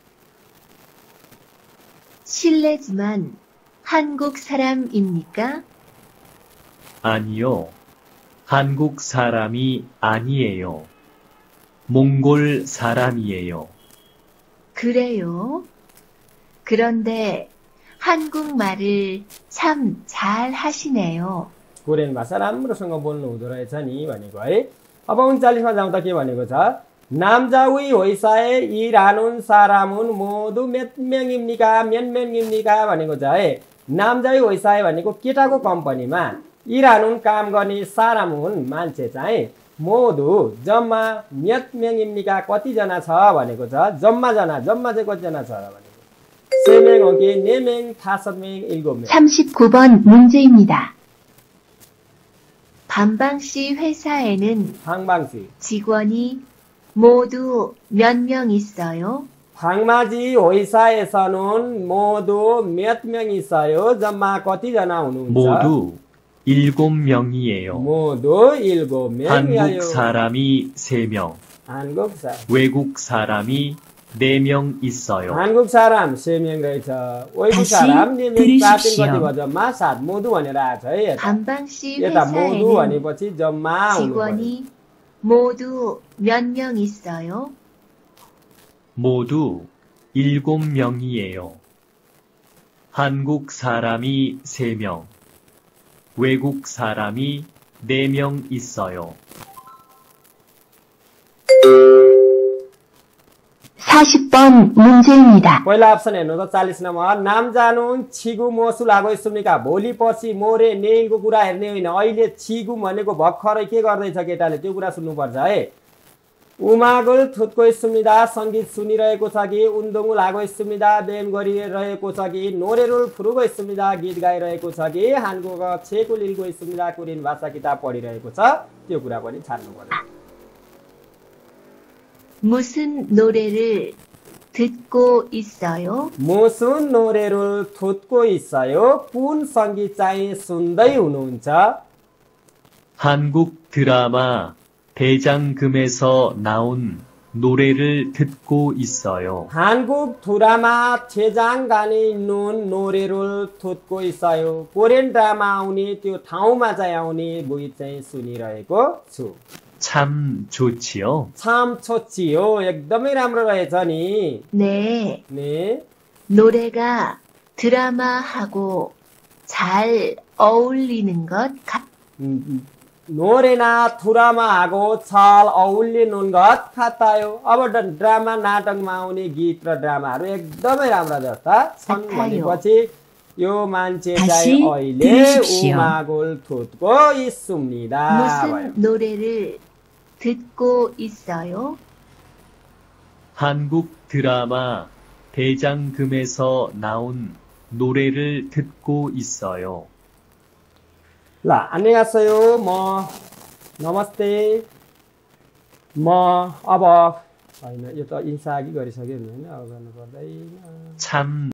B: 실례지만 한국 사람입니까?
C: 아니요. 한국 사람이 아니에요. 몽골 사람이에요.
B: 그래요. 그런데 한국말을 참 잘 하시네요.
A: कोरियन भाषा राम्रोसँग बोल्नु हुँदो रहेछ नि भनेको है अब उन्चालीसमा जाउँदा के भनेको छ नामजावी होइसाए इरानुन सारामुन मोदु मेटमेङिमनिका मेनमेङिमनिका भनेको छ है नामजावी होइसाए भनेको केटाको कम्पनीमा इरानुन काम गर्ने सारामुन मान्छे चाहिँ मोदु जम्मा मेटमेङिमनिका कतिजना छ भनेको छ जम्मा जना जम्मा चाहिँ कतिजना छ भनेको 세명 오기 네명 다섯 명 일곱 명
B: 삼십구 번 문제입니다. 반방씨 회사에는
A: 방방씨
B: 직원이 모두 몇 명 있어요?
A: 방마지 회사에서는 모두 몇 명 있어요? 점마 कतिजना हुनुहुन्छ?
C: 모두 일곱 명이에요.
A: 모두 일곱 명이에요.
C: 한국 사람이 세 명,
A: 한국 사람.
C: 외국 사람이 네 명 있어요.
A: 한국 사람 세 명 रहेछ. 외국 사람 네 명 सात कति भयो जम्मा सात 모두 भनेर आछ है यता.
B: 반방씨
A: यता 모두
B: 회사에는
A: भनेपछि जम्मा
B: 직원이 모두 몇 명 있어요?
C: 모두 일곱 명이에요. 한국 사람이 세 명, 외국 사람이 네 명 있어요.
B: 사십 번 문제입니다.
A: पहिला अप्सन हेर्नु त चालीस नम्बर नाम जानुन छिगु मोसु लागो सुनिका भोलि पछि मोरे नेको कुरा हेर्ने होइन अहिले छिगु भनेको भर्खरै के गर्दैछ केटाले त्यो कुरा सुन्नुपर्छ है उमागुल थुतको सुमिदा संगीत सुनिरहेको छ कि उन्दुङु लागो सुमिदा बेम गरिरहेको छ कि नोरेरुल फुरुगो सुमिदा गीत गाइरहेको छ कि हानको छेको लिलको सुमिदा कोरियन भाषा किताब पढिरहेको छ त्यो कुरा पनि छान्नु पर्छ
B: 무슨 노래를 듣고 있어요?
A: 무슨 노래를 듣고 있어요? कुन संगीत चाहिँ सुन्दै हुनुहुन्छ?
C: 한국 드라마 대장금에서 나온 노래를 듣고 있어요.
A: 한국 드라마 대장간에 있는 노래를 듣고 있어요. कोरियन ड्रामा आउने त्यो ठाउँमा चाहिँ आउने गीत चाहिँ सुनिरहेको छु.
C: 참 좋지요.
A: 참 좋지요. एकदमै राम्रो रहेछ नि.
B: 네.
A: 네.
B: 노래가 드라마하고 잘 어울리는 것 같.
A: 음, 노래나 드라마하고 잘 어울리는 것 같아요. अब ड्रामा नाटकमा आउने गीत र ड्रामाहरू एकदमै राम्रा जस्ता छन् भनेपछि यो मान्छे चाहिँ अहिले उमागोल थुतको 있습니다.
B: 무슨 노래를 듣고 있어요?
C: 한국 드라마 대장금에서 나온 노래를 듣고 있어요.
A: ल 안녕하세요. म नमस्ते म अब हैन यो त इन्सा कि गरिसक्यो नि हैन अब गर्नु पर्दैन
C: 참